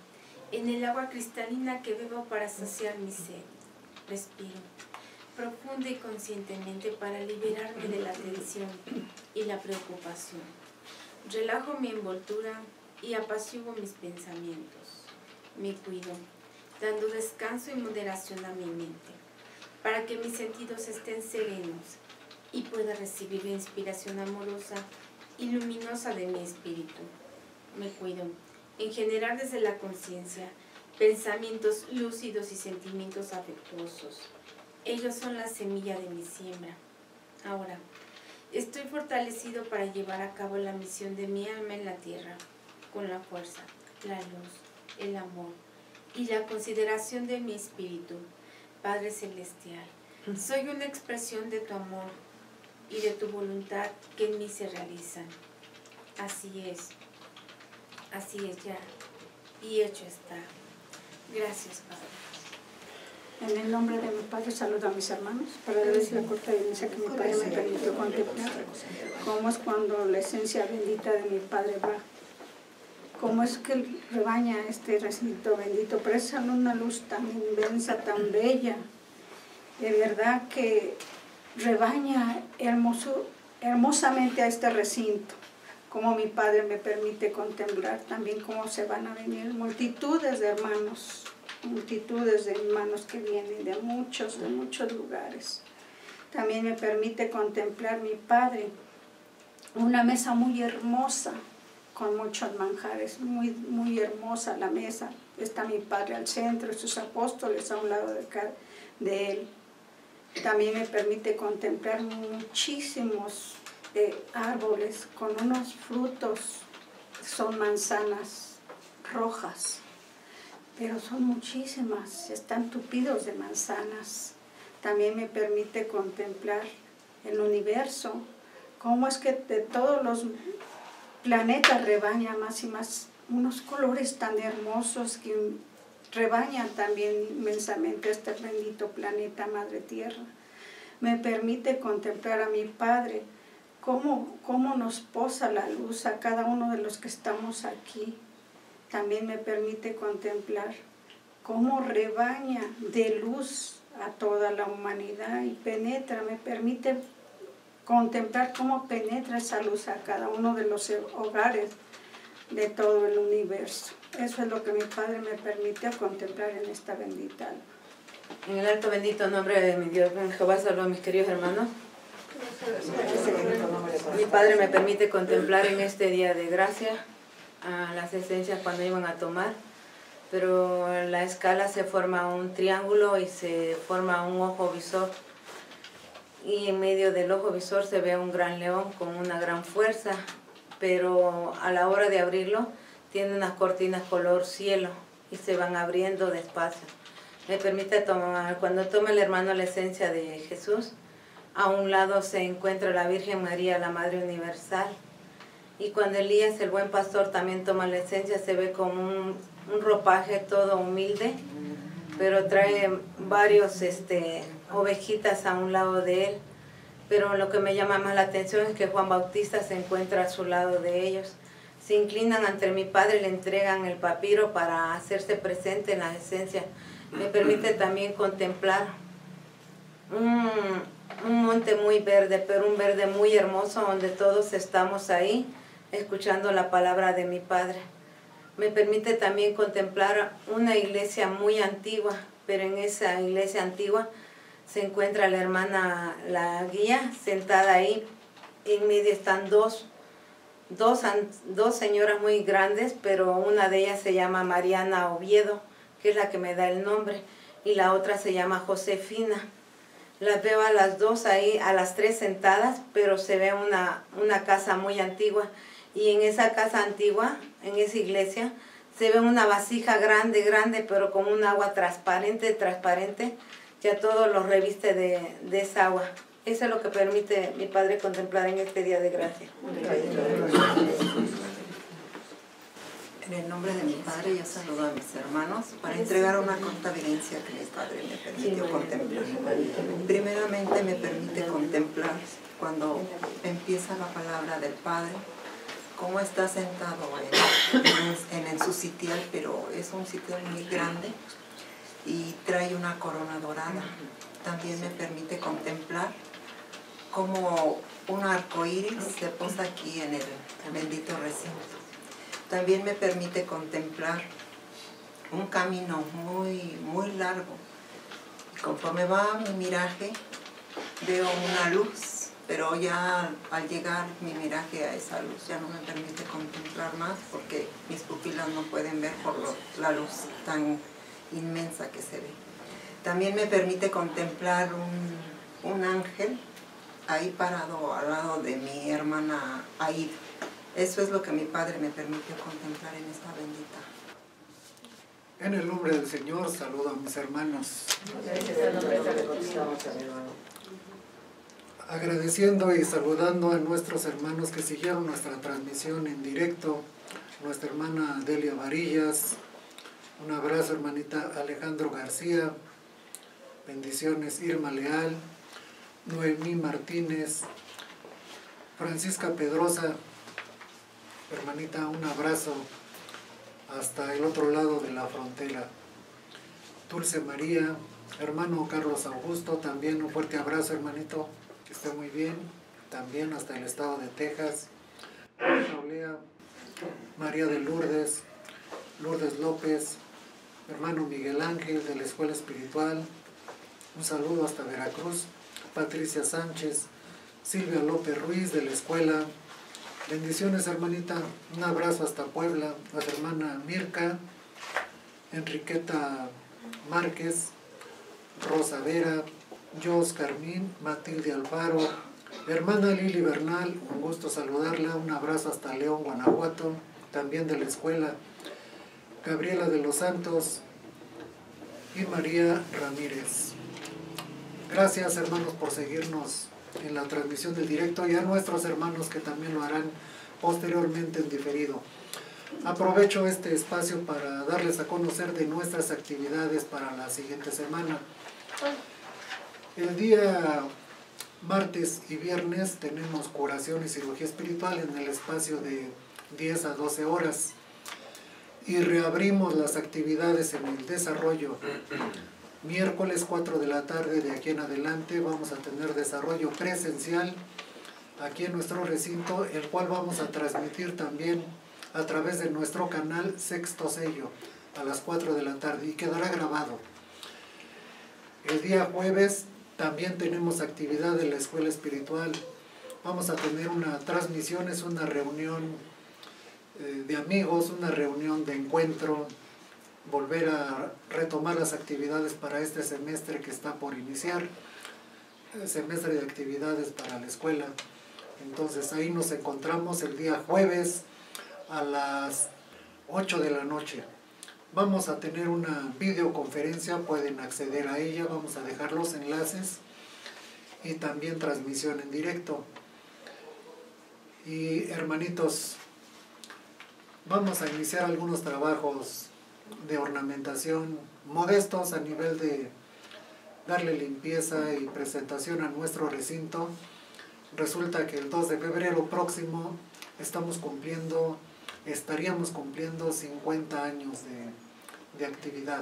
en el agua cristalina que bebo para saciar mi sed. Respiro profunda y conscientemente para liberarme de la tensión y la preocupación. Relajo mi envoltura y apaciguo mis pensamientos. Me cuido, dando descanso y moderación a mi mente, para que mis sentidos estén serenos y pueda recibir la inspiración amorosa y luminosa de mi espíritu. Me cuido en generar desde la conciencia pensamientos lúcidos y sentimientos afectuosos. Ellos son la semilla de mi siembra. Ahora, estoy fortalecido para llevar a cabo la misión de mi alma en la tierra, con la fuerza, la luz, el amor y la consideración de mi espíritu. Padre Celestial, soy una expresión de tu amor y de tu voluntad que en mí se realizan. Así es, así es ya, y hecho está. Gracias, Padre. En el nombre de mi Padre saludo a mis hermanos para darles la corta evidencia que mi Padre me permitió contemplar, cómo es cuando la esencia bendita de mi Padre va, cómo es que rebaña este recinto bendito, pero es una luz tan inmensa, tan bella, de verdad que rebaña hermoso, hermosamente a este recinto, como mi Padre me permite contemplar también cómo se van a venir multitudes de hermanos, multitudes de hermanos que vienen de muchos, de muchos lugares. También me permite contemplar mi Padre, una mesa muy hermosa, con muchos manjares, muy, muy hermosa la mesa. Está mi Padre al centro, sus apóstoles a un lado de, cada, de él. También me permite contemplar muchísimos eh, árboles con unos frutos, son manzanas rojas, pero son muchísimas, están tupidos de manzanas. También me permite contemplar el universo, cómo es que de todos los planetas rebaña más y más unos colores tan hermosos que rebañan también inmensamente este bendito planeta Madre Tierra. Me permite contemplar a mi Padre, cómo, cómo nos posa la luz a cada uno de los que estamos aquí. También me permite contemplar cómo rebaña de luz a toda la humanidad y penetra, me permite contemplar cómo penetra esa luz a cada uno de los hogares de todo el universo. Eso es lo que mi Padre me permite contemplar en esta bendita alma. En el alto bendito nombre de mi Dios, Jehová, saludo a mis queridos hermanos. Mi Padre me permite contemplar en este día de gracia a las esencias cuando iban a tomar, pero en la escala se forma un triángulo y se forma un ojo visor, y en medio del ojo visor se ve un gran león con una gran fuerza, pero a la hora de abrirlo tiene unas cortinas color cielo y se van abriendo despacio. Me permite tomar, cuando toma el hermano la esencia de Jesús, a un lado se encuentra la Virgen María, la Madre Universal. Y cuando Elías, el buen pastor, también toma la esencia, se ve como un, un ropaje todo humilde, pero trae varios este, ovejitas a un lado de él. Pero lo que me llama más la atención es que Juan Bautista se encuentra a su lado de ellos. Se inclinan ante mi Padre, le entregan el papiro para hacerse presente en la esencia. Me permite también contemplar un, un monte muy verde, pero un verde muy hermoso, donde todos estamos ahí, escuchando la palabra de mi Padre. Me permite también contemplar una iglesia muy antigua, pero en esa iglesia antigua se encuentra la hermana, la guía, sentada ahí. En medio están dos, dos, dos señoras muy grandes, pero una de ellas se llama Mariana Oviedo, que es la que me da el nombre, y la otra se llama Josefina. Las veo a las dos ahí, a las tres sentadas, pero se ve una, una casa muy antigua. Y en esa casa antigua, en esa iglesia, se ve una vasija grande, grande, pero con un agua transparente, transparente, que a todos los reviste de, de esa agua. Eso es lo que permite mi Padre contemplar en este día de gracia. En el nombre de mi Padre, yo saludo a mis hermanos para entregar una corta evidencia que mi Padre me permitió contemplar. Primeramente me permite contemplar cuando empieza la palabra del Padre, cómo está sentado en, en, en su sitial, pero es un sitial muy grande y trae una corona dorada. También me permite contemplar cómo un arco iris se posa aquí en el bendito recinto. También me permite contemplar un camino muy, muy largo. Y conforme va mi miraje, veo una luz, pero ya al llegar mi miraje a esa luz ya no me permite contemplar más porque mis pupilas no pueden ver por lo, la luz tan inmensa que se ve. También me permite contemplar un, un ángel ahí parado al lado de mi hermana Aida. Eso es lo que mi Padre me permitió contemplar en esta bendita. En el nombre del Señor saludo a mis hermanos. Agradeciendo y saludando a nuestros hermanos que siguieron nuestra transmisión en directo. Nuestra hermana Delia Varillas. Un abrazo, hermanita Alejandro García. Bendiciones, Irma Leal. Noemí Martínez. Francisca Pedrosa. Hermanita, un abrazo hasta el otro lado de la frontera. Dulce María, hermano Carlos Augusto, también un fuerte abrazo, hermanito, que esté muy bien, también hasta el estado de Texas. Olea, María de Lourdes, Lourdes López, hermano Miguel Ángel de la Escuela Espiritual, un saludo hasta Veracruz. Patricia Sánchez, Silvia López Ruiz de la Escuela. Bendiciones, hermanita, un abrazo hasta Puebla, nuestra hermana Mirka, Enriqueta Márquez, Rosa Vera, Jos Carmín, Matilde Alfaro, hermana Lili Bernal, un gusto saludarla, un abrazo hasta León, Guanajuato, también de la escuela, Gabriela de los Santos y María Ramírez. Gracias, hermanos, por seguirnos en la transmisión del directo y a nuestros hermanos que también lo harán posteriormente en diferido. Aprovecho este espacio para darles a conocer de nuestras actividades para la siguiente semana. El día martes y viernes tenemos curación y cirugía espiritual en el espacio de diez a doce horas y reabrimos las actividades en el desarrollo. Miércoles cuatro de la tarde de aquí en adelante vamos a tener desarrollo presencial aquí en nuestro recinto, el cual vamos a transmitir también a través de nuestro canal Sexto Sello a las cuatro de la tarde y quedará grabado. El día jueves también tenemos actividad en la Escuela Espiritual. Vamos a tener una transmisión, es una reunión eh, de amigos, una reunión de encuentro, volver a retomar las actividades para este semestre que está por iniciar, el semestre de actividades para la escuela. Entonces ahí nos encontramos el día jueves a las ocho de la noche. Vamos a tener una videoconferencia, pueden acceder a ella, vamos a dejar los enlaces y también transmisión en directo. Y hermanitos, vamos a iniciar algunos trabajos de ornamentación modestos a nivel de darle limpieza y presentación a nuestro recinto. Resulta que el dos de febrero próximo estamos cumpliendo, estaríamos cumpliendo cincuenta años de, de actividad.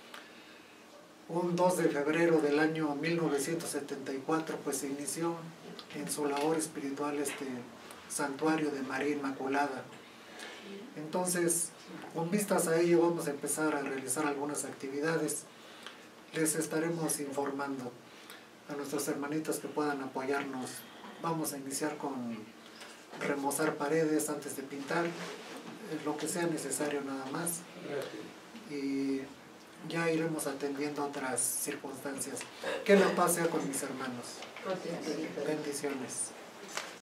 Un dos de febrero del año mil novecientos setenta y cuatro pues se inició en su labor espiritual este santuario de María Inmaculada. Entonces, con vistas a ello vamos a empezar a realizar algunas actividades. Les estaremos informando a nuestros hermanitos que puedan apoyarnos. Vamos a iniciar con remozar paredes antes de pintar, lo que sea necesario nada más. Y ya iremos atendiendo otras circunstancias. Que la paz sea con mis hermanos. Bendiciones.